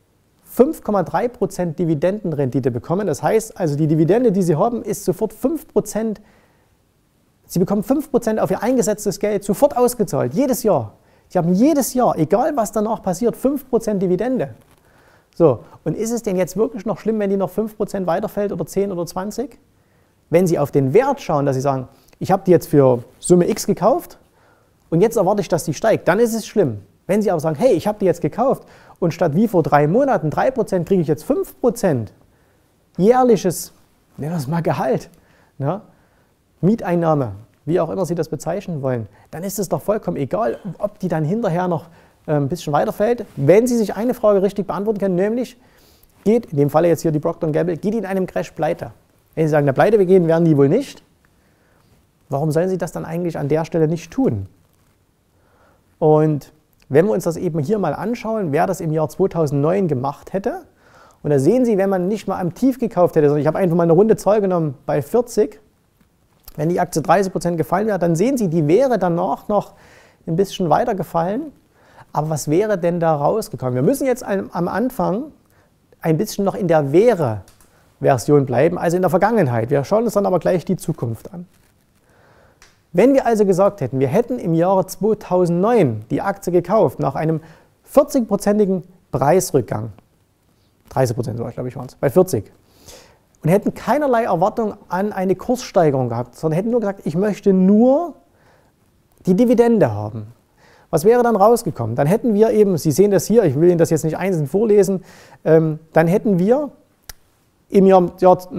5,3% Dividendenrendite bekommen. Das heißt, also die Dividende, die Sie haben, ist sofort 5%. Sie bekommen 5% auf Ihr eingesetztes Geld sofort ausgezahlt, jedes Jahr. Sie haben jedes Jahr, egal was danach passiert, 5% Dividende. So, und ist es denn jetzt wirklich noch schlimm, wenn die noch 5% weiterfällt oder 10 oder 20? Wenn Sie auf den Wert schauen, dass Sie sagen, ich habe die jetzt für Summe X gekauft und jetzt erwarte ich, dass die steigt, dann ist es schlimm. Wenn Sie aber sagen, hey, ich habe die jetzt gekauft und statt wie vor 3 Monaten 3% kriege ich jetzt 5% jährliches, nennen wir es mal Gehalt, ne? Mieteinnahme, wie auch immer Sie das bezeichnen wollen, dann ist es doch vollkommen egal, ob die dann hinterher noch ein bisschen weiterfällt. Wenn Sie sich eine Frage richtig beantworten können, nämlich, geht, in dem Falle jetzt hier die Procter & Gamble, geht die in einem Crash pleite? Wenn Sie sagen, der pleite gehen werden die wohl nicht, warum sollen Sie das dann eigentlich an der Stelle nicht tun? Und wenn wir uns das eben hier mal anschauen, wer das im Jahr 2009 gemacht hätte, und da sehen Sie, wenn man nicht mal am Tief gekauft hätte, sondern ich habe einfach mal eine runde Zahl genommen bei 40, wenn die Aktie 30% gefallen wäre, dann sehen Sie, die wäre danach noch ein bisschen weiter gefallen. Aber was wäre denn da rausgekommen? Wir müssen jetzt am Anfang ein bisschen noch in der Wäre-Version bleiben, also in der Vergangenheit. Wir schauen uns dann aber gleich die Zukunft an. Wenn wir also gesagt hätten, wir hätten im Jahre 2009 die Aktie gekauft, nach einem 40%igen Preisrückgang, 30% glaube ich waren es, bei 40, und hätten keinerlei Erwartung an eine Kurssteigerung gehabt, sondern hätten nur gesagt, ich möchte nur die Dividende haben. Was wäre dann rausgekommen? Dann hätten wir eben, Sie sehen das hier, ich will Ihnen das jetzt nicht einzeln vorlesen, dann hätten wir im Jahr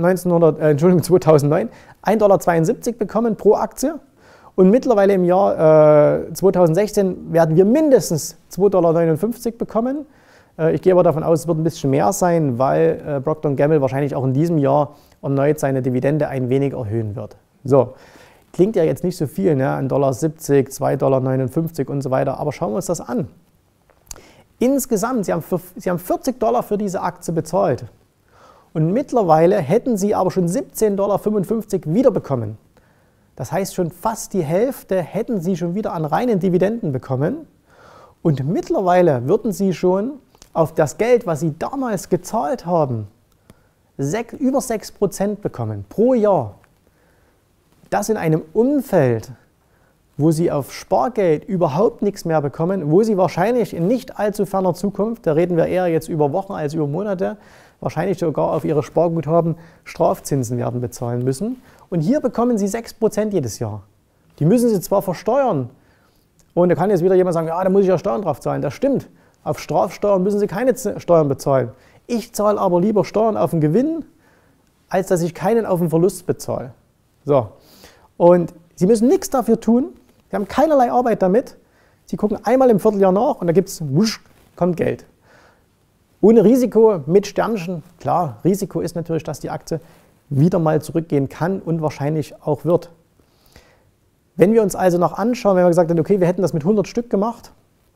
2009 1,72 $ bekommen pro Aktie und mittlerweile im Jahr 2016 werden wir mindestens 2,59 $ bekommen. Ich gehe aber davon aus, es wird ein bisschen mehr sein, weil Procter & Gamble wahrscheinlich auch in diesem Jahr erneut seine Dividende ein wenig erhöhen wird. So, klingt ja jetzt nicht so viel, ne? 1,70 $, 2,59 $ und so weiter, aber schauen wir uns das an. Insgesamt, Sie haben 40 $ für diese Aktie bezahlt und mittlerweile hätten Sie aber schon 17,55 $ wiederbekommen. Das heißt, schon fast die Hälfte hätten Sie schon wieder an reinen Dividenden bekommen und mittlerweile würden Sie schon auf das Geld, was Sie damals gezahlt haben, über 6% bekommen pro Jahr. Das in einem Umfeld, wo Sie auf Spargeld überhaupt nichts mehr bekommen, wo Sie wahrscheinlich in nicht allzu ferner Zukunft, da reden wir eher jetzt über Wochen als über Monate, wahrscheinlich sogar auf Ihre Sparguthaben Strafzinsen werden bezahlen müssen. Und hier bekommen Sie 6% jedes Jahr. Die müssen Sie zwar versteuern, und da kann jetzt wieder jemand sagen, ja, da muss ich ja Steuern drauf zahlen. Das stimmt. Auf Strafsteuern müssen Sie keine Steuern bezahlen. Ich zahle aber lieber Steuern auf den Gewinn, als dass ich keinen auf den Verlust bezahle. So. Und Sie müssen nichts dafür tun. Sie haben keinerlei Arbeit damit. Sie gucken einmal im Vierteljahr nach und da kommt Geld. Ohne Risiko, mit Sternchen. Klar, Risiko ist natürlich, dass die Aktie wieder mal zurückgehen kann und wahrscheinlich auch wird. Wenn wir uns also noch anschauen, wenn wir gesagt haben, okay, wir hätten das mit 100 Stück gemacht,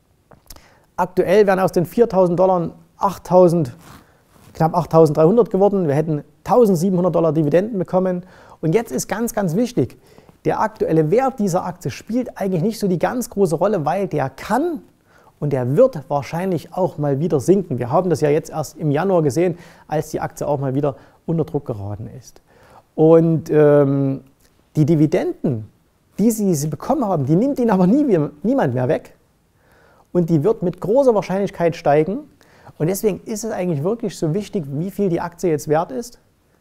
aktuell wären aus den 4.000 $, knapp 8.300 geworden, wir hätten 1.700 $ Dividenden bekommen. Und jetzt ist ganz, ganz wichtig, der aktuelle Wert dieser Aktie spielt eigentlich nicht so die ganz große Rolle, weil der kann und der wird wahrscheinlich auch mal wieder sinken. Wir haben das ja jetzt erst im Januar gesehen, als die Aktie auch mal wieder unter Druck geraten ist. Und die Dividenden, die Sie bekommen haben, die nimmt Ihnen aber niemand mehr weg. Und die wird mit großer Wahrscheinlichkeit steigen. Und deswegen ist es eigentlich wirklich so wichtig, wie viel die Aktie jetzt wert ist.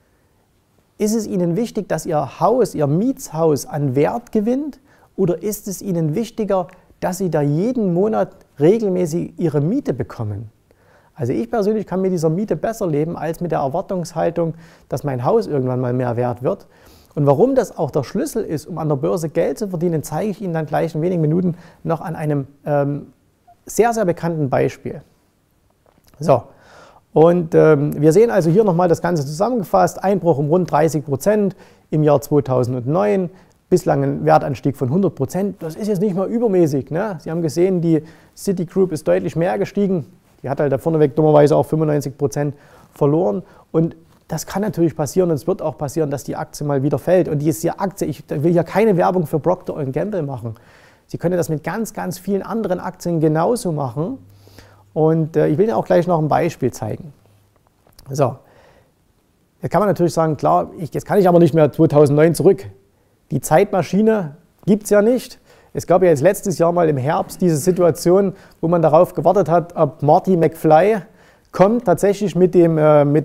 Ist es Ihnen wichtig, dass Ihr Haus, Ihr Mietshaus an Wert gewinnt? Oder ist es Ihnen wichtiger, dass Sie da jeden Monat regelmäßig Ihre Miete bekommen? Also ich persönlich kann mit dieser Miete besser leben, als mit der Erwartungshaltung, dass mein Haus irgendwann mal mehr wert wird. Und warum das auch der Schlüssel ist, um an der Börse Geld zu verdienen, zeige ich Ihnen dann gleich in wenigen Minuten noch an einem sehr, sehr bekannten Beispiel. So, und wir sehen also hier nochmal das Ganze zusammengefasst. Einbruch um rund 30% im Jahr 2009, bislang ein Wertanstieg von 100%. Das ist jetzt nicht mal übermäßig, ne? Sie haben gesehen, die Citigroup ist deutlich mehr gestiegen. Die hat halt da vorneweg dummerweise auch 95% verloren. Und das kann natürlich passieren und es wird auch passieren, dass die Aktie mal wieder fällt. Und diese Aktie, ich will hier keine Werbung für Procter & Gamble machen. Sie können das mit ganz, ganz vielen anderen Aktien genauso machen. Und ich will Ihnen auch gleich noch ein Beispiel zeigen. So, jetzt kann man natürlich sagen, klar, jetzt kann ich aber nicht mehr 2009 zurück. Die Zeitmaschine gibt es ja nicht. Es gab ja jetzt letztes Jahr mal im Herbst diese Situation, wo man darauf gewartet hat, ob Marty McFly kommt tatsächlich mit dem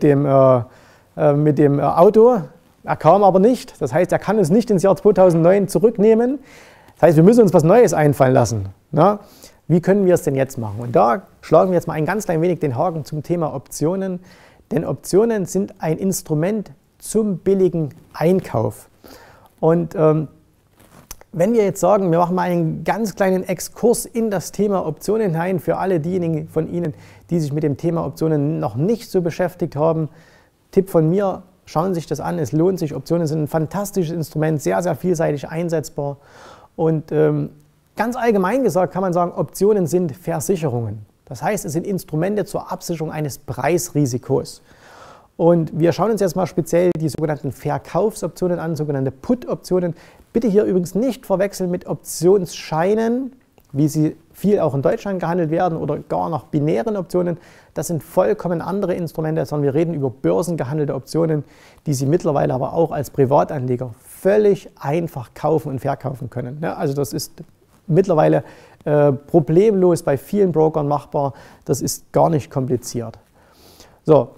Auto. Er kam aber nicht. Das heißt, er kann uns nicht ins Jahr 2009 zurücknehmen. Das heißt, wir müssen uns was Neues einfallen lassen. Na? Wie können wir es denn jetzt machen? Und da schlagen wir jetzt mal ein ganz klein wenig den Haken zum Thema Optionen. Denn Optionen sind ein Instrument zum billigen Einkauf. Und wenn wir jetzt sagen, wir machen mal einen ganz kleinen Exkurs in das Thema Optionen hinein, für alle diejenigen von Ihnen, die sich mit dem Thema Optionen noch nicht so beschäftigt haben, Tipp von mir, schauen Sie sich das an, es lohnt sich. Optionen sind ein fantastisches Instrument, sehr, sehr vielseitig einsetzbar. Und Ganz allgemein gesagt kann man sagen, Optionen sind Versicherungen. Das heißt, es sind Instrumente zur Absicherung eines Preisrisikos. Und wir schauen uns jetzt mal speziell die sogenannten Verkaufsoptionen an, sogenannte Put-Optionen. Bitte hier übrigens nicht verwechseln mit Optionsscheinen, wie sie viel auch in Deutschland gehandelt werden, oder gar nach binären Optionen. Das sind vollkommen andere Instrumente, sondern wir reden über börsengehandelte Optionen, die Sie mittlerweile aber auch als Privatanleger völlig einfach kaufen und verkaufen können. Ja, also das ist mittlerweile problemlos bei vielen Brokern machbar. Das ist gar nicht kompliziert. So,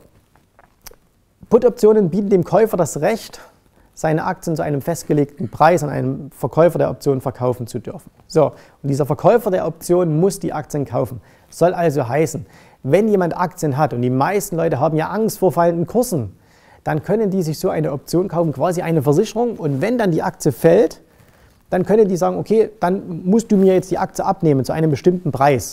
Put-Optionen bieten dem Käufer das Recht, seine Aktien zu einem festgelegten Preis an einen Verkäufer der Option verkaufen zu dürfen. So, und dieser Verkäufer der Option muss die Aktien kaufen. Soll also heißen, wenn jemand Aktien hat, und die meisten Leute haben ja Angst vor fallenden Kursen, dann können die sich so eine Option kaufen, quasi eine Versicherung, und wenn dann die Aktie fällt, dann können die sagen, okay, dann musst du mir jetzt die Aktie abnehmen zu einem bestimmten Preis.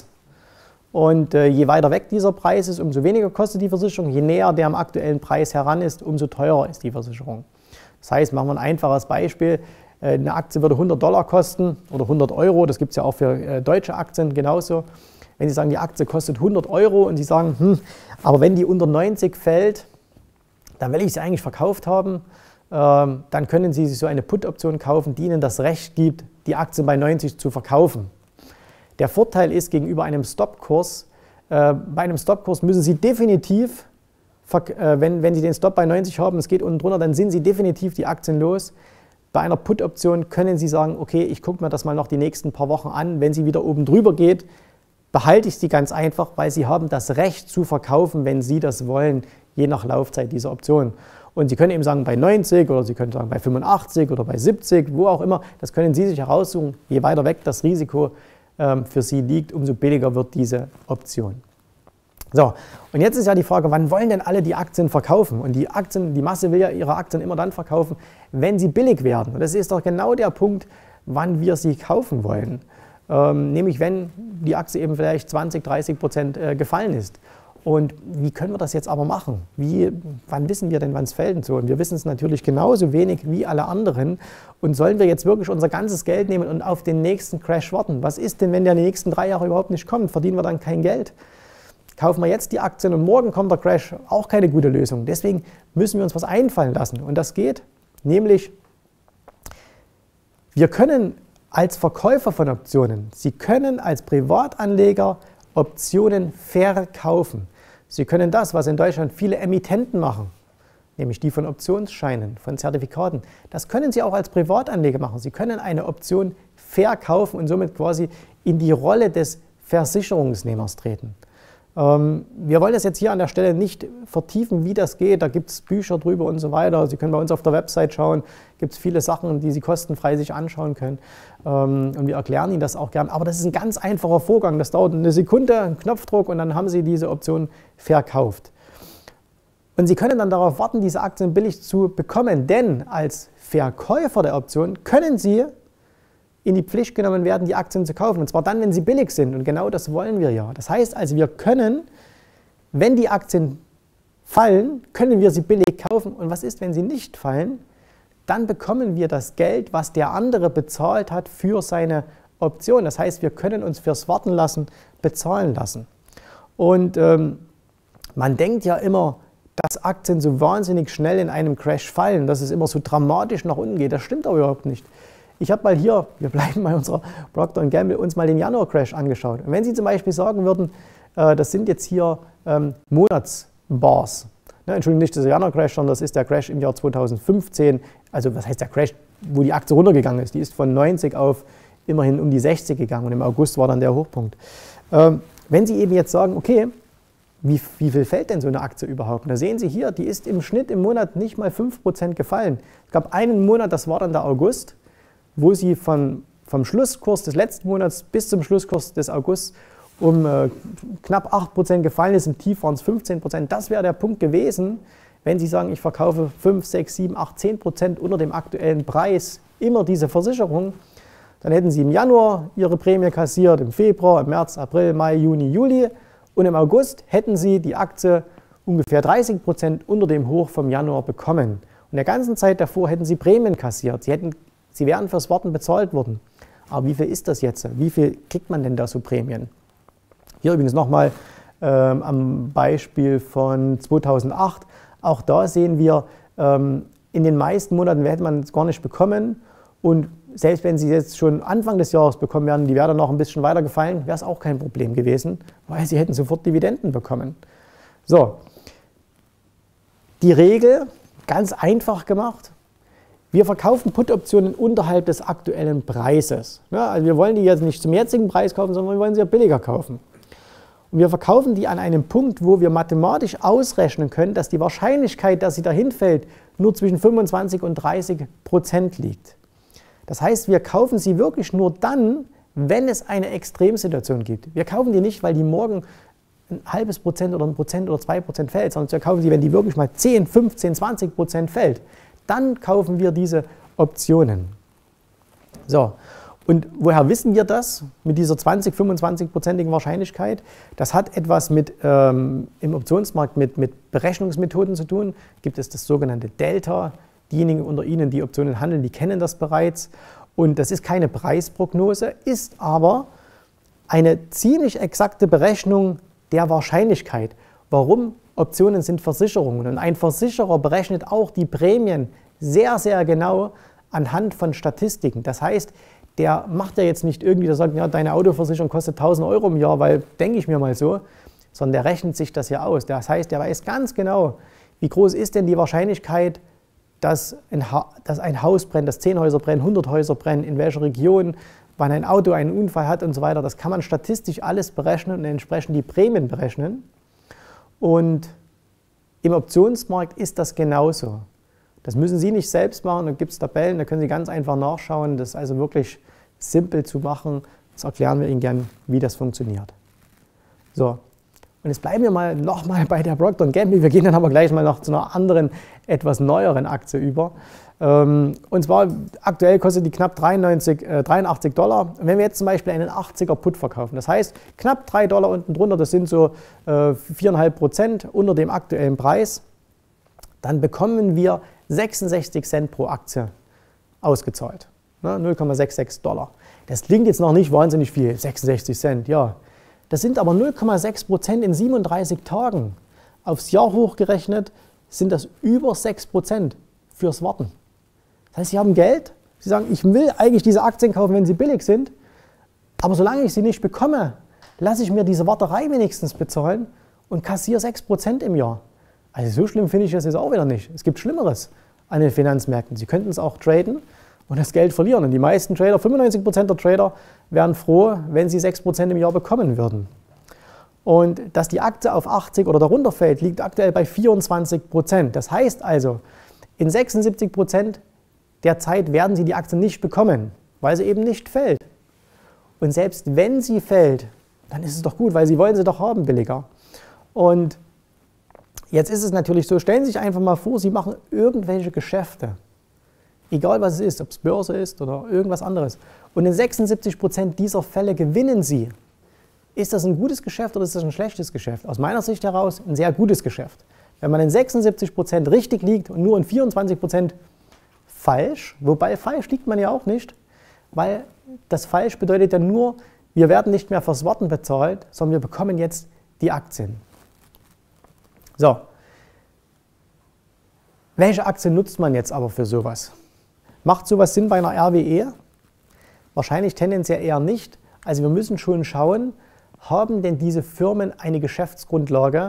Und je weiter weg dieser Preis ist, umso weniger kostet die Versicherung. Je näher der am aktuellen Preis heran ist, umso teurer ist die Versicherung. Das heißt, machen wir ein einfaches Beispiel. Eine Aktie würde $100 kosten oder 100 Euro. Das gibt es ja auch für deutsche Aktien genauso. Wenn Sie sagen, die Aktie kostet 100 Euro und Sie sagen, aber wenn die unter 90 fällt, dann will ich sie eigentlich verkauft haben, dann können Sie sich so eine Put-Option kaufen, die Ihnen das Recht gibt, die Aktien bei 90 zu verkaufen. Der Vorteil ist gegenüber einem Stopkurs, bei einem Stopkurs müssen Sie definitiv, wenn Sie den Stop bei 90 haben, es geht unten drunter, dann sind Sie definitiv die Aktien los. Bei einer Put-Option können Sie sagen, okay, ich gucke mir das mal noch die nächsten paar Wochen an. Wenn sie wieder oben drüber geht, behalte ich sie ganz einfach, weil Sie haben das Recht zu verkaufen, wenn Sie das wollen, je nach Laufzeit dieser Option. Und Sie können eben sagen bei 90 oder Sie können sagen bei 85 oder bei 70, wo auch immer. Das können Sie sich heraussuchen. Je weiter weg das Risiko für Sie liegt, umso billiger wird diese Option. So, und jetzt ist ja die Frage, wann wollen denn alle die Aktien verkaufen? Und die Masse will ja ihre Aktien immer dann verkaufen, wenn sie billig werden. Und das ist doch genau der Punkt, wann wir sie kaufen wollen. Nämlich wenn die Aktie eben vielleicht 20–30% gefallen ist. Und wie können wir das jetzt aber machen? Wann wissen wir denn, wann es fällt und so? Und wir wissen es natürlich genauso wenig wie alle anderen. Und sollen wir jetzt wirklich unser ganzes Geld nehmen und auf den nächsten Crash warten? Was ist denn, wenn der in den nächsten 3 Jahre überhaupt nicht kommt? Verdienen wir dann kein Geld? Kaufen wir jetzt die Aktien und morgen kommt der Crash? Auch keine gute Lösung. Deswegen müssen wir uns was einfallen lassen. Und das geht, nämlich, wir können als Verkäufer von Optionen, Sie können als Privatanleger Optionen verkaufen. Sie können das, was in Deutschland viele Emittenten machen, nämlich die von Optionsscheinen, von Zertifikaten, das können Sie auch als Privatanleger machen. Sie können eine Option verkaufen und somit quasi in die Rolle des Versicherungsnehmers treten. Wir wollen das jetzt hier an der Stelle nicht vertiefen, wie das geht. Da gibt es Bücher drüber und so weiter. Sie können bei uns auf der Website schauen. Gibt es viele Sachen, die Sie kostenfrei sich anschauen können. Und wir erklären Ihnen das auch gern. Aber das ist ein ganz einfacher Vorgang. Das dauert eine Sekunde, einen Knopfdruck und dann haben Sie diese Option verkauft. Und Sie können dann darauf warten, diese Aktien billig zu bekommen. Denn als Verkäufer der Option können Sie in die Pflicht genommen werden, die Aktien zu kaufen. Und zwar dann, wenn sie billig sind. Und genau das wollen wir ja. Das heißt also, wir können, wenn die Aktien fallen, können wir sie billig kaufen. Und was ist, wenn sie nicht fallen? Dann bekommen wir das Geld, was der andere bezahlt hat für seine Option. Das heißt, wir können uns fürs Warten lassen bezahlen lassen. Und man denkt ja immer, dass Aktien so wahnsinnig schnell in einem Crash fallen, dass es immer so dramatisch nach unten geht. Das stimmt aber überhaupt nicht. Ich habe mal hier, wir bleiben bei unserer Procter & Gamble, uns mal den Januar-Crash angeschaut. Und wenn Sie zum Beispiel sagen würden, das sind jetzt hier Monatsbars, Entschuldigung, nicht dieser Januar-Crash, sondern das ist der Crash im Jahr 2015, also was heißt der Crash, wo die Aktie runtergegangen ist, die ist von 90 auf immerhin um die 60 gegangen und im August war dann der Hochpunkt. Wenn Sie eben jetzt sagen, okay, wie viel fällt denn so eine Aktie überhaupt? Und da sehen Sie hier, die ist im Schnitt im Monat nicht mal 5% gefallen. Es gab einen Monat, das war dann der August, wo sie vom Schlusskurs des letzten Monats bis zum Schlusskurs des Augusts um knapp 8% gefallen ist, im Tief waren es 15%. Das wäre der Punkt gewesen, wenn Sie sagen, ich verkaufe 5, 6, 7, 8, 10% unter dem aktuellen Preis immer diese Versicherung, dann hätten Sie im Januar Ihre Prämie kassiert, im Februar, im März, April, Mai, Juni, Juli und im August hätten Sie die Aktie ungefähr 30% unter dem Hoch vom Januar bekommen. Und der ganzen Zeit davor hätten Sie Prämien kassiert. Sie wären fürs Warten bezahlt worden. Aber wie viel ist das jetzt? Wie viel kriegt man denn da so Prämien? Hier übrigens nochmal am Beispiel von 2008. Auch da sehen wir, in den meisten Monaten hätte man es gar nicht bekommen. Und selbst wenn Sie jetzt schon Anfang des Jahres bekommen werden, die wäre dann noch ein bisschen weiter gefallen, wäre es auch kein Problem gewesen, weil Sie hätten sofort Dividenden bekommen. So, die Regel, ganz einfach gemacht. Wir verkaufen Put-Optionen unterhalb des aktuellen Preises. Ja, also wir wollen die jetzt nicht zum jetzigen Preis kaufen, sondern wir wollen sie ja billiger kaufen. Und wir verkaufen die an einem Punkt, wo wir mathematisch ausrechnen können, dass die Wahrscheinlichkeit, dass sie dahin fällt, nur zwischen 25 und 30% liegt. Das heißt, wir kaufen sie wirklich nur dann, wenn es eine Extremsituation gibt. Wir kaufen die nicht, weil die morgen ein halbes Prozent oder 1% oder 2% fällt, sondern wir kaufen sie, wenn die wirklich mal 10, 15, 20% fällt. Dann kaufen wir diese Optionen. So, und woher wissen wir das mit dieser 20-25%igen Wahrscheinlichkeit? Das hat etwas mit, im Optionsmarkt mit Berechnungsmethoden zu tun. Gibt es das sogenannte Delta. Diejenigen unter Ihnen, die Optionen handeln, die kennen das bereits. Und das ist keine Preisprognose, ist aber eine ziemlich exakte Berechnung der Wahrscheinlichkeit. Warum? Optionen sind Versicherungen. Und ein Versicherer berechnet auch die Prämien sehr, sehr genau anhand von Statistiken. Das heißt, der macht ja jetzt nicht irgendwie, der sagt, ja, deine Autoversicherung kostet 1.000 Euro im Jahr, weil, denke ich mir mal so, sondern der rechnet sich das ja aus. Das heißt, der weiß ganz genau, wie groß ist denn die Wahrscheinlichkeit, dass ein Haus brennt, dass 10 Häuser brennen, 100 Häuser brennen, in welcher Region, wann ein Auto einen Unfall hat und so weiter. Das kann man statistisch alles berechnen und entsprechend die Prämien berechnen. Und im Optionsmarkt ist das genauso. Das müssen Sie nicht selbst machen, da gibt es Tabellen, da können Sie ganz einfach nachschauen. Das ist also wirklich simpel zu machen. Das erklären wir Ihnen gern, wie das funktioniert. So, und jetzt bleiben wir nochmal bei der Procter & Gamble. Wir gehen dann aber gleich mal noch zu einer anderen, etwas neueren Aktie über. Und zwar aktuell kostet die knapp $83. Und wenn wir jetzt zum Beispiel einen 80er Put verkaufen, das heißt knapp $3 unten drunter, das sind so 4,5% unter dem aktuellen Preis, dann bekommen wir 66 Cent pro Aktie ausgezahlt. 0,66 $. Das klingt jetzt noch nicht wahnsinnig viel, 66 Cent, ja. Das sind aber 0,6% in 37 Tagen. Aufs Jahr hochgerechnet sind das über 6% fürs Warten. Das heißt, Sie haben Geld, Sie sagen, ich will eigentlich diese Aktien kaufen, wenn sie billig sind, aber solange ich sie nicht bekomme, lasse ich mir diese Warterei wenigstens bezahlen und kassiere 6% im Jahr. Also so schlimm finde ich das jetzt auch wieder nicht. Es gibt Schlimmeres an den Finanzmärkten. Sie könnten es auch traden und das Geld verlieren. Und die meisten Trader, 95% der Trader, wären froh, wenn sie 6% im Jahr bekommen würden. Und dass die Aktie auf 80 oder darunter fällt, liegt aktuell bei 24%. Das heißt also, in 76% der Zeit werden Sie die Aktie nicht bekommen, weil sie eben nicht fällt. Und selbst wenn sie fällt, dann ist es doch gut, weil Sie wollen sie doch haben billiger. Und jetzt ist es natürlich so, stellen Sie sich einfach mal vor, Sie machen irgendwelche Geschäfte, egal was es ist, ob es Börse ist oder irgendwas anderes. Und in 76% dieser Fälle gewinnen Sie. Ist das ein gutes Geschäft oder ist das ein schlechtes Geschäft? Aus meiner Sicht heraus ein sehr gutes Geschäft. Wenn man in 76% richtig liegt und nur in 24% falsch, wobei falsch liegt man ja auch nicht, weil das falsch bedeutet ja nur, wir werden nicht mehr fürs Warten bezahlt, sondern wir bekommen jetzt die Aktien. So, welche Aktien nutzt man jetzt aber für sowas? Macht sowas Sinn bei einer RWE? Wahrscheinlich tendenziell eher nicht. Also wir müssen schon schauen, haben denn diese Firmen eine Geschäftsgrundlage,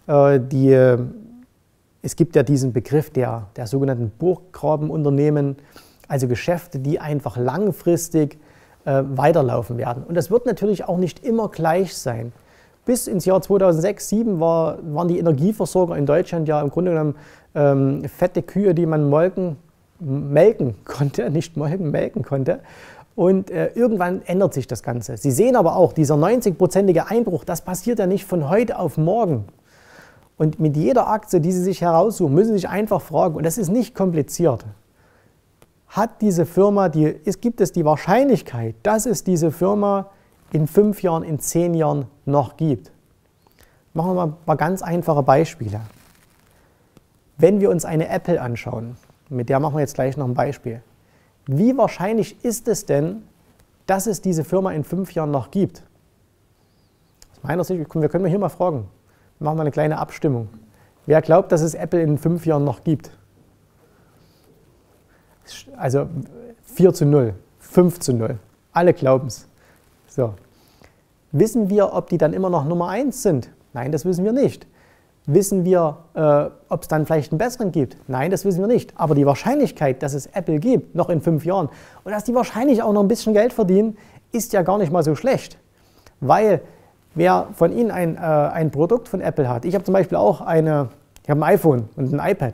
es gibt ja diesen Begriff der sogenannten Burggrabenunternehmen, also Geschäfte, die einfach langfristig weiterlaufen werden. Und das wird natürlich auch nicht immer gleich sein. Bis ins Jahr 2006, 2007 waren die Energieversorger in Deutschland ja im Grunde genommen fette Kühe, die man melken konnte, nicht molken, melken konnte. Und irgendwann ändert sich das Ganze. Sie sehen aber auch, dieser 90%ige Einbruch, das passiert ja nicht von heute auf morgen. Und mit jeder Aktie, die Sie sich heraussuchen, müssen Sie sich einfach fragen, und das ist nicht kompliziert, hat diese Firma, gibt es die Wahrscheinlichkeit, dass es diese Firma in 5 Jahren, in 10 Jahren noch gibt? Machen wir mal ein paar ganz einfache Beispiele. Wenn wir uns eine Apple anschauen, mit der machen wir jetzt gleich noch ein Beispiel. Wie wahrscheinlich ist es denn, dass es diese Firma in 5 Jahren noch gibt? Aus meiner Sicht, wir können hier mal fragen, wir machen mal eine kleine Abstimmung. Wer glaubt, dass es Apple in 5 Jahren noch gibt? Also 4:0, 5:0, alle glauben es. So. Wissen wir, ob die dann immer noch Nummer 1 sind? Nein, das wissen wir nicht. Wissen wir, ob es dann vielleicht einen besseren gibt? Nein, das wissen wir nicht. Aber die Wahrscheinlichkeit, dass es Apple gibt, noch in 5 Jahren, und dass die wahrscheinlich auch noch ein bisschen Geld verdienen, ist ja gar nicht mal so schlecht. Weil wer von Ihnen ein Produkt von Apple hat, ich habe zum Beispiel auch ich habe ein iPhone und ein iPad.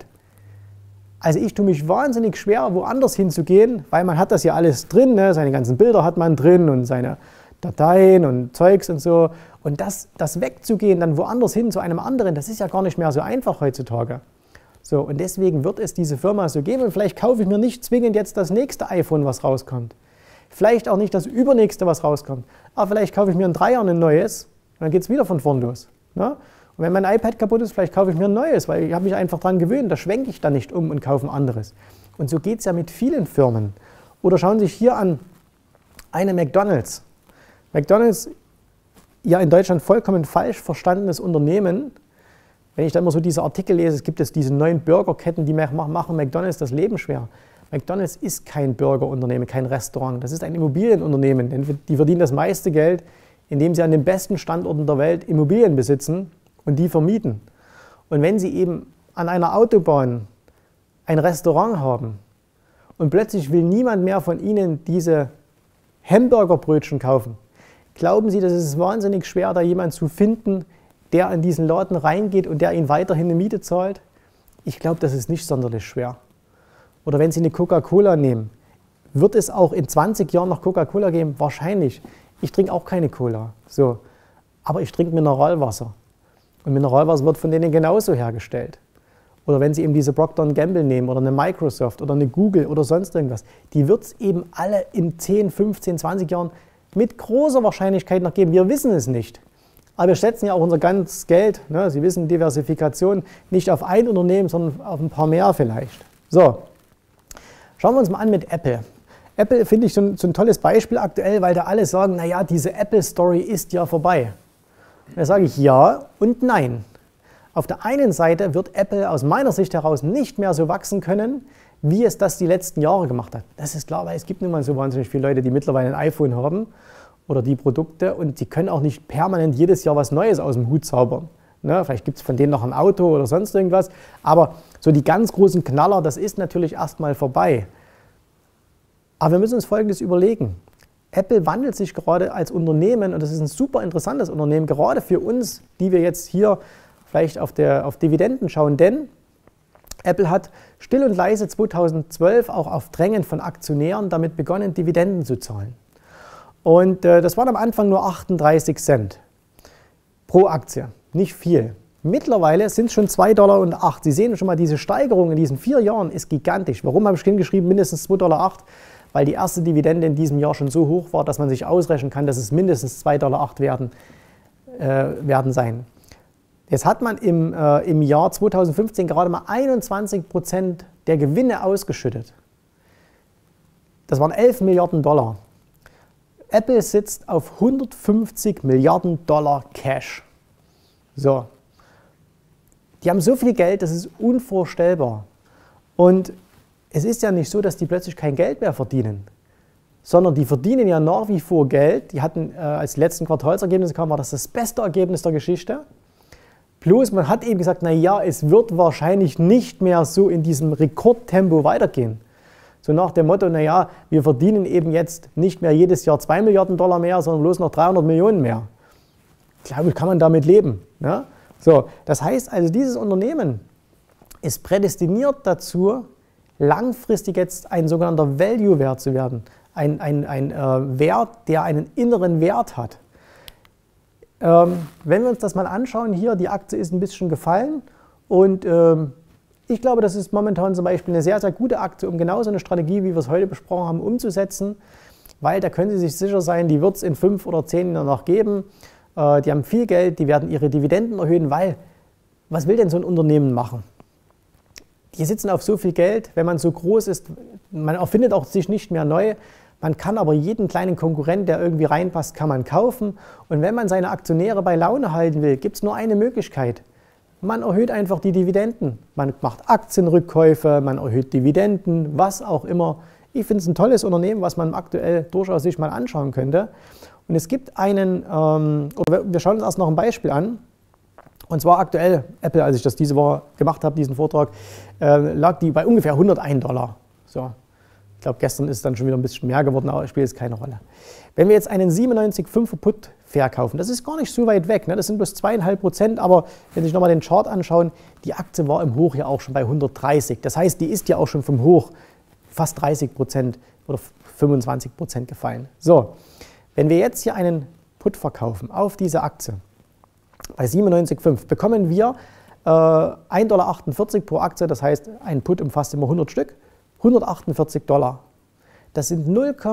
Also ich tue mich wahnsinnig schwer, woanders hinzugehen, weil man hat das ja alles drin, ne? Seine ganzen Bilder hat man drin und seine Dateien und Zeugs und so. Und das wegzugehen, dann woanders hin zu einem anderen, das ist ja gar nicht mehr so einfach heutzutage. So, und deswegen wird es diese Firma so geben und vielleicht kaufe ich mir nicht zwingend jetzt das nächste iPhone, was rauskommt. Vielleicht auch nicht das übernächste, was rauskommt. Aber vielleicht kaufe ich mir in 3 Jahren ein neues und dann geht es wieder von vorn los. Ne? Und wenn mein iPad kaputt ist, vielleicht kaufe ich mir ein neues, weil ich habe mich einfach daran gewöhnt, da schwenke ich dann nicht um und kaufe ein anderes. Und so geht es ja mit vielen Firmen. Oder schauen Sie sich hier an, eine McDonald's. McDonald's, ja in Deutschland vollkommen falsch verstandenes Unternehmen. Wenn ich da immer so diese Artikel lese, es gibt jetzt diese neuen Burgerketten, die machen McDonald's das Leben schwer. McDonald's ist kein Burgerunternehmen, kein Restaurant. Das ist ein Immobilienunternehmen, denn die verdienen das meiste Geld, indem sie an den besten Standorten der Welt Immobilien besitzen und die vermieten. Und wenn Sie eben an einer Autobahn ein Restaurant haben und plötzlich will niemand mehr von Ihnen diese Hamburgerbrötchen kaufen, glauben Sie, dass es ist wahnsinnig schwer, da jemanden zu finden, der in diesen Laden reingeht und der Ihnen weiterhin eine Miete zahlt? Ich glaube, das ist nicht sonderlich schwer. Oder wenn Sie eine Coca-Cola nehmen, wird es auch in 20 Jahren noch Coca-Cola geben? Wahrscheinlich. Ich trinke auch keine Cola, so. Aber ich trinke Mineralwasser. Und Mineralwasser wird von denen genauso hergestellt. Oder wenn Sie eben diese Procter & Gamble nehmen oder eine Microsoft oder eine Google oder sonst irgendwas, die wird es eben alle in 10, 15, 20 Jahren mit großer Wahrscheinlichkeit noch geben. Wir wissen es nicht. Aber wir setzen ja auch unser ganzes Geld, ne, Sie wissen, Diversifikation, nicht auf ein Unternehmen, sondern auf ein paar mehr vielleicht. So, schauen wir uns mal an mit Apple. Apple finde ich so ein tolles Beispiel aktuell, weil da alle sagen, naja, diese Apple-Story ist ja vorbei. Und da sage ich ja und nein. Auf der einen Seite wird Apple aus meiner Sicht heraus nicht mehr so wachsen können, wie es das die letzten Jahre gemacht hat. Das ist klar, weil es gibt nun mal so wahnsinnig viele Leute, die mittlerweile ein iPhone haben oder die Produkte und die können auch nicht permanent jedes Jahr was Neues aus dem Hut zaubern. Ne, vielleicht gibt es von denen noch ein Auto oder sonst irgendwas, aber so die ganz großen Knaller, das ist natürlich erstmal vorbei. Aber wir müssen uns Folgendes überlegen. Apple wandelt sich gerade als Unternehmen und das ist ein super interessantes Unternehmen, gerade für uns, die wir jetzt hier vielleicht auf Dividenden schauen, denn Apple hat still und leise 2012 auch auf Drängen von Aktionären damit begonnen, Dividenden zu zahlen. Und das waren am Anfang nur 38 Cent pro Aktie, nicht viel. Mittlerweile sind es schon 2,08 $. Sie sehen schon mal, diese Steigerung in diesen 4 Jahren ist gigantisch. Warum habe ich hingeschrieben, mindestens 2,08 $? Weil die erste Dividende in diesem Jahr schon so hoch war, dass man sich ausrechnen kann, dass es mindestens 2,08 $werden sein. Jetzt hat man im Jahr 2015 gerade mal 21% der Gewinne ausgeschüttet. Das waren 11 Milliarden $. Apple sitzt auf 150 Milliarden $ Cash. So. Die haben so viel Geld, das ist unvorstellbar. Und es ist ja nicht so, dass die plötzlich kein Geld mehr verdienen, sondern die verdienen ja nach wie vor Geld. Die hatten, als die letzten Quartalsergebnisse kamen, war das beste Ergebnis der Geschichte. Bloß man hat eben gesagt, naja, es wird wahrscheinlich nicht mehr so in diesem Rekordtempo weitergehen. So nach dem Motto, naja, wir verdienen eben jetzt nicht mehr jedes Jahr 2 Milliarden $ mehr, sondern bloß noch 300 Millionen mehr. Ich glaube, kann man damit leben. Ne? So, das heißt also, dieses Unternehmen ist prädestiniert dazu, langfristig jetzt ein sogenannter Value-Wert zu werden. Ein Wert, der einen inneren Wert hat. Wenn wir uns das mal anschauen, hier, die Aktie ist ein bisschen gefallen und ich glaube, das ist momentan zum Beispiel eine sehr, sehr gute Aktie, um genau so eine Strategie, wie wir es heute besprochen haben, umzusetzen, weil da können Sie sich sicher sein, die wird es in 5 oder 10 Jahren noch geben. Die haben viel Geld, die werden ihre Dividenden erhöhen, weil, was will denn so ein Unternehmen machen? Die sitzen auf so viel Geld, wenn man so groß ist, man erfindet auch sich nicht mehr neu. Man kann aber jeden kleinen Konkurrent, der irgendwie reinpasst, kann man kaufen. Und wenn man seine Aktionäre bei Laune halten will, gibt es nur eine Möglichkeit. Man erhöht einfach die Dividenden. Man macht Aktienrückkäufe, man erhöht Dividenden, was auch immer. Ich finde es ein tolles Unternehmen, was man aktuell durchaus sich mal anschauen könnte. Und es gibt einen, oder wir schauen uns erst noch ein Beispiel an. Und zwar aktuell, Apple, als ich das diese Woche gemacht habe, diesen Vortrag, lag die bei ungefähr $101. So. Ich glaube, gestern ist es dann schon wieder ein bisschen mehr geworden, aber spielt es keine Rolle. Wenn wir jetzt einen 97,5er Put verkaufen, das ist gar nicht so weit weg, ne? Das sind bloß 2,5%, aber wenn Sie sich nochmal den Chart anschauen, die Aktie war im Hoch ja auch schon bei 130. Das heißt, die ist ja auch schon vom Hoch fast 30% oder 25% gefallen. So, wenn wir jetzt hier einen Put verkaufen auf diese Aktie, bei 97,5 bekommen wir $1,48 pro Aktie, das heißt, ein Put umfasst immer 100 Stück, $148. Das sind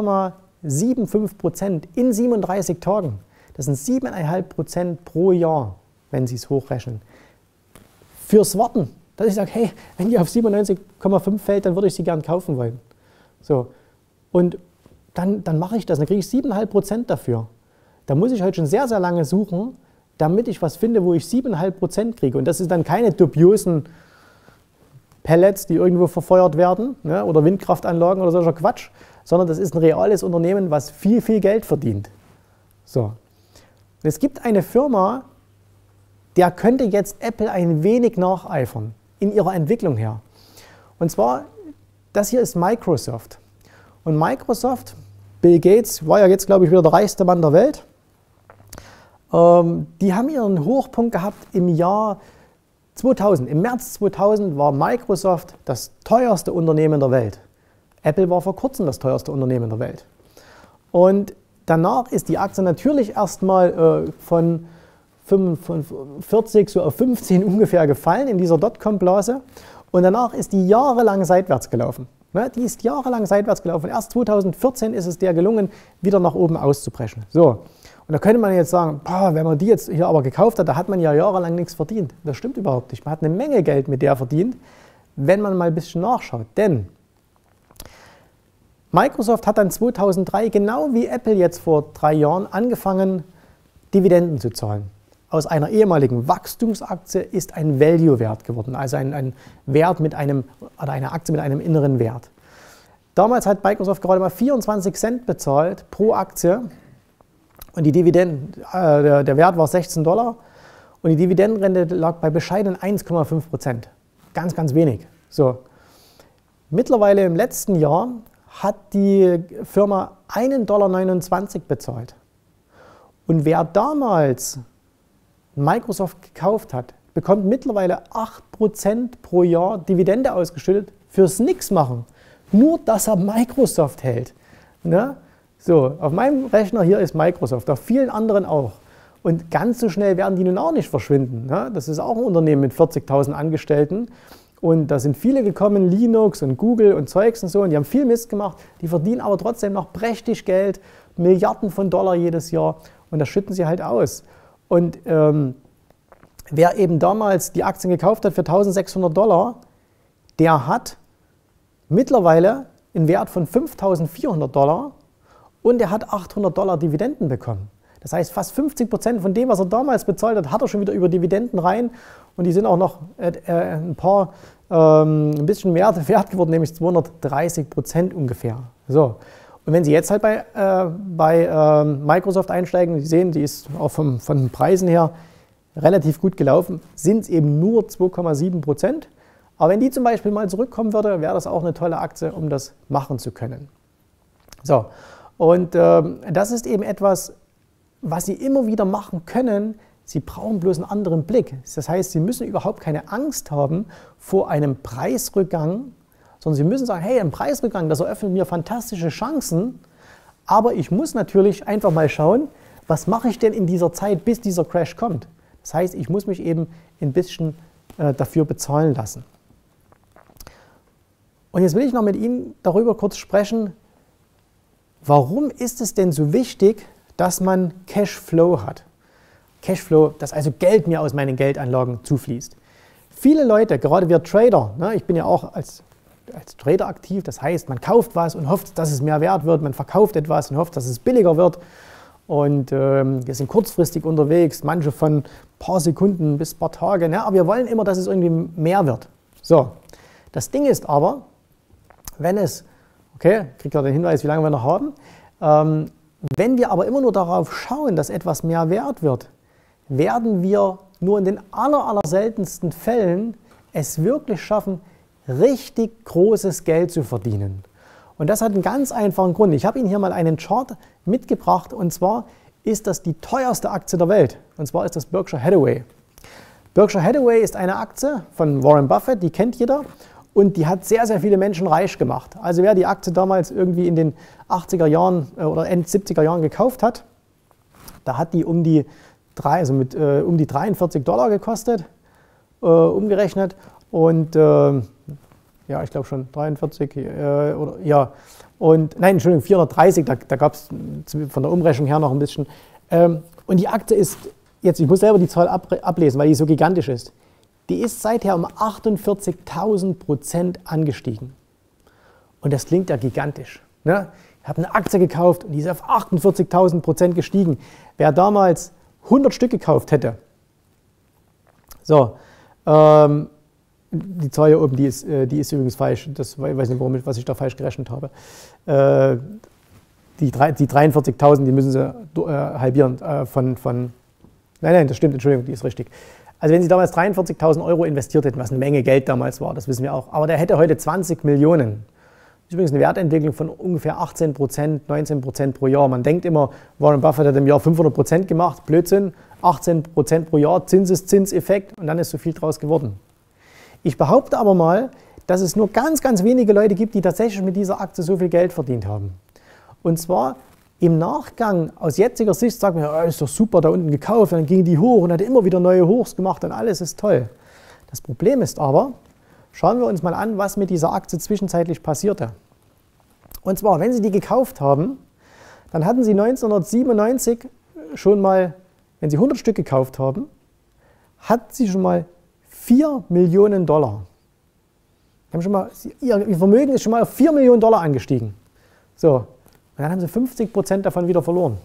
0,75% in 37 Tagen. Das sind 7,5% pro Jahr, wenn Sie es hochrechnen. Fürs Warten, dass ich sage, hey, wenn die auf 97,5 fällt, dann würde ich sie gern kaufen wollen. So. Und dann mache ich das, dann kriege ich 7,5% dafür. Da muss ich heute schon sehr, sehr lange suchen, damit ich was finde, wo ich 7,5% kriege. Und das ist dann keine dubiosen Pellets, die irgendwo verfeuert werden, ne, oder Windkraftanlagen oder solcher Quatsch, sondern das ist ein reales Unternehmen, was viel, viel Geld verdient. So. Und es gibt eine Firma, der könnte jetzt Apple ein wenig nacheifern in ihrer Entwicklung her. Und zwar, das hier ist Microsoft. Und Microsoft, Bill Gates war ja jetzt, glaube ich, wieder der reichste Mann der Welt. Die haben ihren Hochpunkt gehabt im Jahr 2000. Im März 2000 war Microsoft das teuerste Unternehmen der Welt. Apple war vor kurzem das teuerste Unternehmen der Welt. Und danach ist die Aktie natürlich erstmal von 45 so auf 15 ungefähr gefallen in dieser Dotcom-Blase. Und danach ist die jahrelang seitwärts gelaufen. Ne, die ist jahrelang seitwärts gelaufen. Erst 2014 ist es der gelungen, wieder nach oben auszubrechen. So. Und da könnte man jetzt sagen, boah, wenn man die jetzt hier aber gekauft hat, da hat man ja jahrelang nichts verdient. Das stimmt überhaupt nicht. Man hat eine Menge Geld mit der verdient, wenn man mal ein bisschen nachschaut. Denn Microsoft hat dann 2003, genau wie Apple jetzt vor 3 Jahren, angefangen, Dividenden zu zahlen. Aus einer ehemaligen Wachstumsaktie ist ein Value-Wert geworden, also ein Wert mit einem, oder eine Aktie mit einem inneren Wert. Damals hat Microsoft gerade mal 24 Cent bezahlt pro Aktie. Und die Dividenden, der Wert war $16 und die Dividendenrendite lag bei bescheidenen 1,5%. Ganz, ganz wenig. So. Mittlerweile im letzten Jahr hat die Firma $1,29 bezahlt. Und wer damals Microsoft gekauft hat, bekommt mittlerweile 8% pro Jahr Dividende ausgeschüttet fürs Nixmachen. Nur, dass er Microsoft hält. Ne? So, auf meinem Rechner hier ist Microsoft, auf vielen anderen auch. Und ganz so schnell werden die nun auch nicht verschwinden. Ne? Das ist auch ein Unternehmen mit 40.000 Angestellten. Und da sind viele gekommen, Linux und Google und Zeugs und so. Und die haben viel Mist gemacht. Die verdienen aber trotzdem noch prächtig Geld, Milliarden von Dollar jedes Jahr. Und das schütten sie halt aus. Und wer eben damals die Aktien gekauft hat für $1.600, der hat mittlerweile einen Wert von $5.400 und er hat $800 Dividenden bekommen. Das heißt, fast 50% von dem, was er damals bezahlt hat, hat er schon wieder über Dividenden rein. Und die sind auch noch ein bisschen mehr wert geworden, nämlich 230% ungefähr. So. Und wenn Sie jetzt halt bei Microsoft einsteigen, Sie sehen, die ist auch von den Preisen her relativ gut gelaufen, sind es eben nur 2,7%. Aber wenn die zum Beispiel mal zurückkommen würde, wäre das auch eine tolle Aktie, um das machen zu können. So. Und das ist eben etwas, was Sie immer wieder machen können. Sie brauchen bloß einen anderen Blick. Das heißt, Sie müssen überhaupt keine Angst haben vor einem Preisrückgang, sondern Sie müssen sagen, hey, ein Preisrückgang, das eröffnet mir fantastische Chancen, aber ich muss natürlich einfach mal schauen, was mache ich denn in dieser Zeit, bis dieser Crash kommt. Das heißt, ich muss mich eben ein bisschen dafür bezahlen lassen. Und jetzt will ich noch mit Ihnen darüber kurz sprechen, warum ist es denn so wichtig, dass man Cashflow hat? Cashflow, dass also Geld mir aus meinen Geldanlagen zufließt. Viele Leute, gerade wir Trader, ne, ich bin ja auch als als Trader aktiv. Das heißt, man kauft was und hofft, dass es mehr wert wird. Man verkauft etwas und hofft, dass es billiger wird. Und wir sind kurzfristig unterwegs, manche von ein paar Sekunden bis ein paar Tage. Ne? Aber wir wollen immer, dass es irgendwie mehr wird. So, das Ding ist aber, wenn es, okay, kriegt ihr den Hinweis, wie lange wir noch haben, wenn wir aber immer nur darauf schauen, dass etwas mehr wert wird, werden wir nur in den seltensten Fällen es wirklich schaffen, richtig großes Geld zu verdienen. Und das hat einen ganz einfachen Grund. Ich habe Ihnen hier mal einen Chart mitgebracht, und zwar ist das die teuerste Aktie der Welt. Und zwar ist das Berkshire Hathaway. Berkshire Hathaway ist eine Aktie von Warren Buffett, die kennt jeder. Und die hat sehr, sehr viele Menschen reich gemacht. Also wer die Aktie damals irgendwie in den 80er Jahren oder Ende 70er Jahren gekauft hat, da hat die um die 43 Dollar gekostet, umgerechnet. Und ja, ich glaube schon 43 oder ja. Und nein, Entschuldigung, 430, da gab es von der Umrechnung her noch ein bisschen. Und die Aktie ist, jetzt, ich muss selber die Zahl ablesen, weil die so gigantisch ist. Die ist seither um 48.000% angestiegen. Und das klingt ja gigantisch. Ne? Ich habe eine Aktie gekauft und die ist auf 48.000% gestiegen. Wer damals 100 Stück gekauft hätte, so, die Zahl hier oben, die ist übrigens falsch. Ich weiß nicht, was ich da falsch gerechnet habe. Die 43.000, die müssen Sie halbieren nein, das stimmt, Entschuldigung, die ist richtig. Also wenn Sie damals 43.000 Euro investiert hätten, was eine Menge Geld damals war, das wissen wir auch, aber der hätte heute 20 Millionen. Das ist übrigens eine Wertentwicklung von ungefähr 18%, 19% pro Jahr. Man denkt immer, Warren Buffett hat im Jahr 500% gemacht, Blödsinn, 18% pro Jahr, Zinseszinseffekt, und dann ist so viel draus geworden. Ich behaupte aber mal, dass es nur ganz, ganz wenige Leute gibt, die tatsächlich mit dieser Aktie so viel Geld verdient haben. Und zwar im Nachgang, aus jetziger Sicht, sagt man, ja, ist doch super, da unten gekauft, dann gingen die hoch und hat immer wieder neue Hochs gemacht und alles ist toll. Das Problem ist aber, schauen wir uns mal an, was mit dieser Aktie zwischenzeitlich passierte. Und zwar, wenn Sie die gekauft haben, dann hatten Sie 1997 schon mal, wenn Sie 100 Stück gekauft haben, hatten Sie schon mal 4 Millionen Dollar. Ihr Vermögen ist schon mal auf 4 Millionen Dollar angestiegen. So. Und dann haben Sie 50% davon wieder verloren.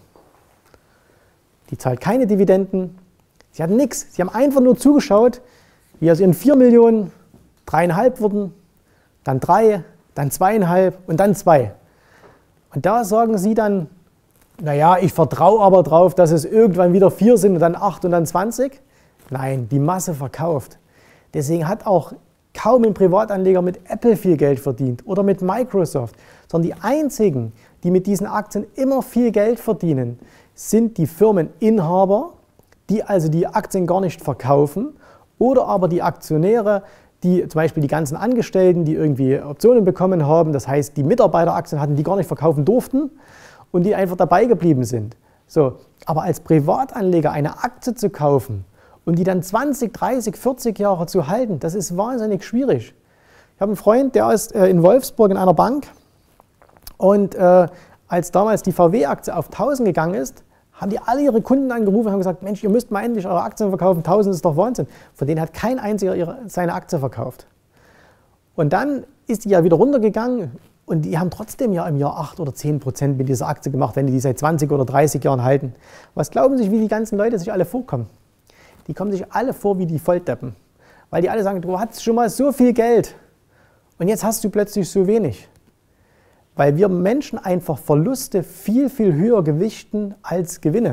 Die zahlt keine Dividenden. Sie hatten nichts. Sie haben einfach nur zugeschaut, wie aus Ihren 4 Millionen 3,5 wurden, dann 3, dann 2,5 und dann 2. Und da sagen Sie dann, naja, ich vertraue aber drauf, dass es irgendwann wieder 4 sind und dann 8 und dann 20. Nein, die Masse verkauft. Deswegen hat auch kaum ein Privatanleger mit Apple viel Geld verdient oder mit Microsoft, sondern die einzigen, die mit diesen Aktien immer viel Geld verdienen, sind die Firmeninhaber, die also die Aktien gar nicht verkaufen, oder aber die Aktionäre, die zum Beispiel die ganzen Angestellten, die irgendwie Optionen bekommen haben, das heißt, die Mitarbeiteraktien hatten, die gar nicht verkaufen durften und die einfach dabei geblieben sind. So, aber als Privatanleger eine Aktie zu kaufen und die dann 20, 30, 40 Jahre zu halten, das ist wahnsinnig schwierig. Ich habe einen Freund, der ist in Wolfsburg in einer Bank. Und als damals die VW-Aktie auf 1000 gegangen ist, haben die alle ihre Kunden angerufen und haben gesagt, Mensch, ihr müsst mal endlich eure Aktien verkaufen, 1000 ist doch Wahnsinn. Von denen hat kein einziger seine Aktie verkauft. Und dann ist die ja wieder runtergegangen und die haben trotzdem ja im Jahr 8 oder 10% mit dieser Aktie gemacht, wenn die seit 20 oder 30 Jahren halten. Was glauben Sie, wie die ganzen Leute sich alle vorkommen? Die kommen sich alle vor wie die Volldeppen. Weil die alle sagen, du hattest schon mal so viel Geld und jetzt hast du plötzlich so wenig. Weil wir Menschen einfach Verluste viel, viel höher gewichten als Gewinne.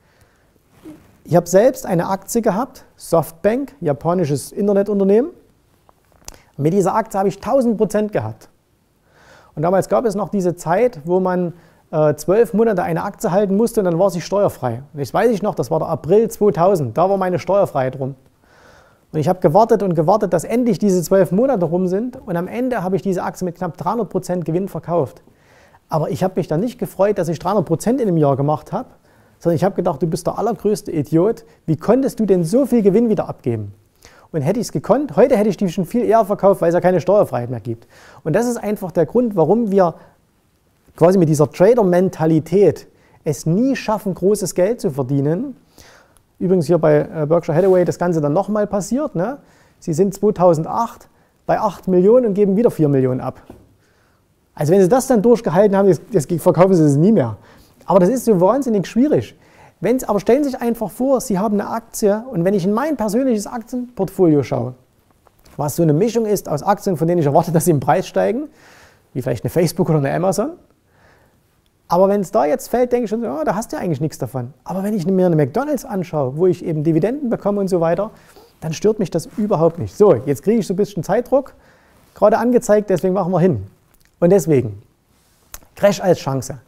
Ich habe selbst eine Aktie gehabt, Softbank, japanisches Internetunternehmen. Mit dieser Aktie habe ich 1000% gehabt. Und damals gab es noch diese Zeit, wo man 12 Monate eine Aktie halten musste und dann war sie steuerfrei. Und das weiß ich noch, das war der April 2000, da war meine Steuerfreiheit rum. Und ich habe gewartet und gewartet, dass endlich diese 12 Monate rum sind und am Ende habe ich diese Aktie mit knapp 300% Gewinn verkauft. Aber ich habe mich dann nicht gefreut, dass ich 300% in einem Jahr gemacht habe, sondern ich habe gedacht, du bist der allergrößte Idiot. Wie konntest du denn so viel Gewinn wieder abgeben? Und hätte ich es gekonnt, heute hätte ich die schon viel eher verkauft, weil es ja keine Steuerfreiheit mehr gibt. Und das ist einfach der Grund, warum wir quasi mit dieser Trader-Mentalität es nie schaffen, großes Geld zu verdienen. Übrigens hier bei Berkshire Hathaway das Ganze dann nochmal passiert. Ne? Sie sind 2008 bei 8 Millionen und geben wieder 4 Millionen ab. Also wenn Sie das dann durchgehalten haben, jetzt verkaufen Sie es nie mehr. Aber das ist so wahnsinnig schwierig. Aber stellen Sie sich einfach vor, Sie haben eine Aktie und wenn ich in mein persönliches Aktienportfolio schaue, was so eine Mischung ist aus Aktien, von denen ich erwarte, dass sie im Preis steigen, wie vielleicht eine Facebook oder eine Amazon. Aber wenn es da jetzt fällt, denke ich schon, oh, da hast du ja eigentlich nichts davon. Aber wenn ich mir eine McDonald's anschaue, wo ich eben Dividenden bekomme und so weiter, dann stört mich das überhaupt nicht. So, jetzt kriege ich so ein bisschen Zeitdruck, gerade angezeigt, deswegen machen wir hin. Und deswegen, Crash als Chance.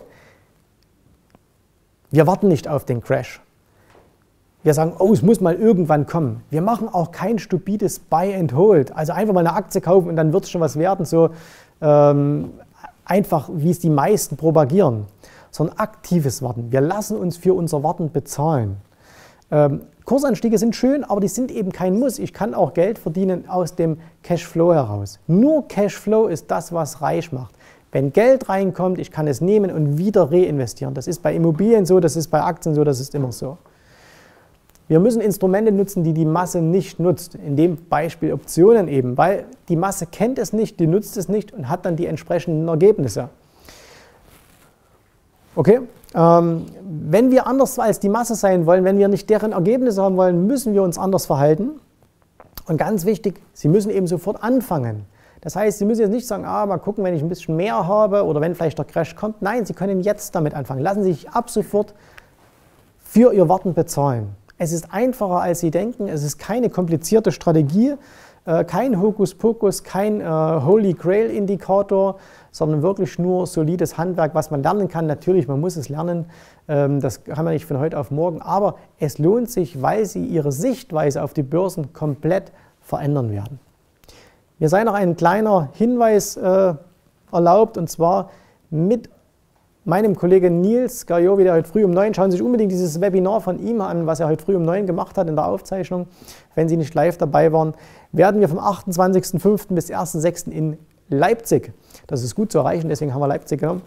Wir warten nicht auf den Crash. Wir sagen, oh, es muss mal irgendwann kommen. Wir machen auch kein stupides Buy and Hold. Also einfach mal eine Aktie kaufen und dann wird es schon was werden, so einfach, wie es die meisten propagieren. Sondern aktives Warten. Wir lassen uns für unser Warten bezahlen. Kursanstiege sind schön, aber die sind eben kein Muss. Ich kann auch Geld verdienen aus dem Cashflow heraus. Nur Cashflow ist das, was reich macht. Wenn Geld reinkommt, ich kann es nehmen und wieder reinvestieren. Das ist bei Immobilien so, das ist bei Aktien so, das ist immer so. Wir müssen Instrumente nutzen, die die Masse nicht nutzt. In dem Beispiel Optionen eben, weil die Masse kennt es nicht, die nutzt es nicht und hat dann die entsprechenden Ergebnisse. Okay? Wenn wir anders als die Masse sein wollen, wenn wir nicht deren Ergebnisse haben wollen, müssen wir uns anders verhalten. Und ganz wichtig, Sie müssen eben sofort anfangen. Das heißt, Sie müssen jetzt nicht sagen, mal gucken, wenn ich ein bisschen mehr habe oder wenn vielleicht der Crash kommt. Nein, Sie können jetzt damit anfangen. Lassen Sie sich ab sofort für Ihr Warten bezahlen. Es ist einfacher, als Sie denken. Es ist keine komplizierte Strategie, kein Hokuspokus, kein Holy Grail-Indikator, sondern wirklich nur solides Handwerk, was man lernen kann. Natürlich, man muss es lernen, das kann man nicht von heute auf morgen, aber es lohnt sich, weil Sie Ihre Sichtweise auf die Börsen komplett verändern werden. Mir sei noch ein kleiner Hinweis erlaubt, und zwar mit meinem Kollegen Nils Gajovi, der heute früh um 9, schauen Sie sich unbedingt dieses Webinar von ihm an, was er heute früh um 9 gemacht hat in der Aufzeichnung. Wenn Sie nicht live dabei waren, werden wir vom 28.05. bis 1.06. in Leipzig, das ist gut zu erreichen, deswegen haben wir Leipzig genommen,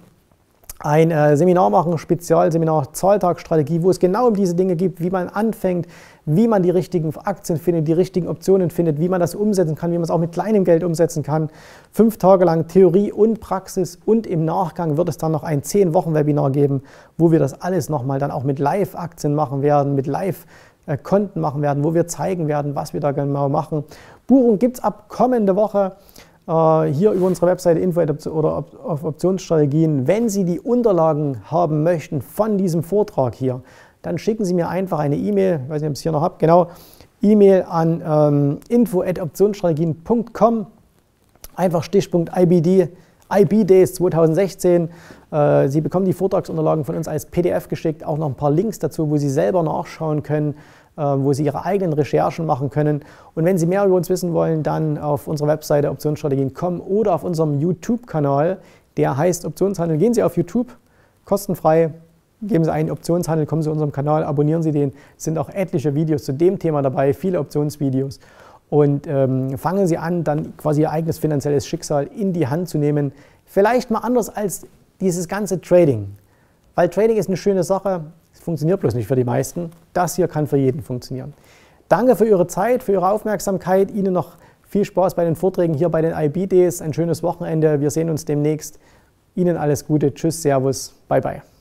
ein Seminar machen, Spezialseminar Zahltagsstrategie, wo es genau um diese Dinge geht, wie man anfängt, wie man die richtigen Aktien findet, die richtigen Optionen findet, wie man das umsetzen kann, wie man es auch mit kleinem Geld umsetzen kann. 5 Tage lang Theorie und Praxis und im Nachgang wird es dann noch ein 10-Wochen-Webinar geben, wo wir das alles nochmal dann auch mit Live-Aktien machen werden, mit Live-Konten machen werden, wo wir zeigen werden, was wir da genau machen. Buchung gibt es ab kommende Woche. Hier über unsere Webseite info oder auf Optionsstrategien. Wenn Sie die Unterlagen haben möchten von diesem Vortrag hier, dann schicken Sie mir einfach eine E-Mail, ich weiß nicht, ob ich es hier noch habe, genau, E-Mail an info@optionsstrategien.com, einfach Stichpunkt IB-Days 2016. Sie bekommen die Vortragsunterlagen von uns als PDF geschickt, auch noch ein paar Links dazu, wo Sie selber nachschauen können, wo Sie Ihre eigenen Recherchen machen können. Und wenn Sie mehr über uns wissen wollen, dann auf unserer Webseite optionsstrategien.com oder auf unserem YouTube-Kanal, der heißt Optionshandel. Gehen Sie auf YouTube, kostenfrei, geben Sie ein Optionshandel, kommen Sie zu unserem Kanal, abonnieren Sie den. Es sind auch etliche Videos zu dem Thema dabei, viele Optionsvideos. Und fangen Sie an, dann quasi Ihr eigenes finanzielles Schicksal in die Hand zu nehmen. Vielleicht mal anders als dieses ganze Trading. Weil Trading ist eine schöne Sache, es funktioniert bloß nicht für die meisten. Das hier kann für jeden funktionieren. Danke für Ihre Zeit, für Ihre Aufmerksamkeit. Ihnen noch viel Spaß bei den Vorträgen hier bei den IB Days. Ein schönes Wochenende. Wir sehen uns demnächst. Ihnen alles Gute. Tschüss, Servus, bye bye.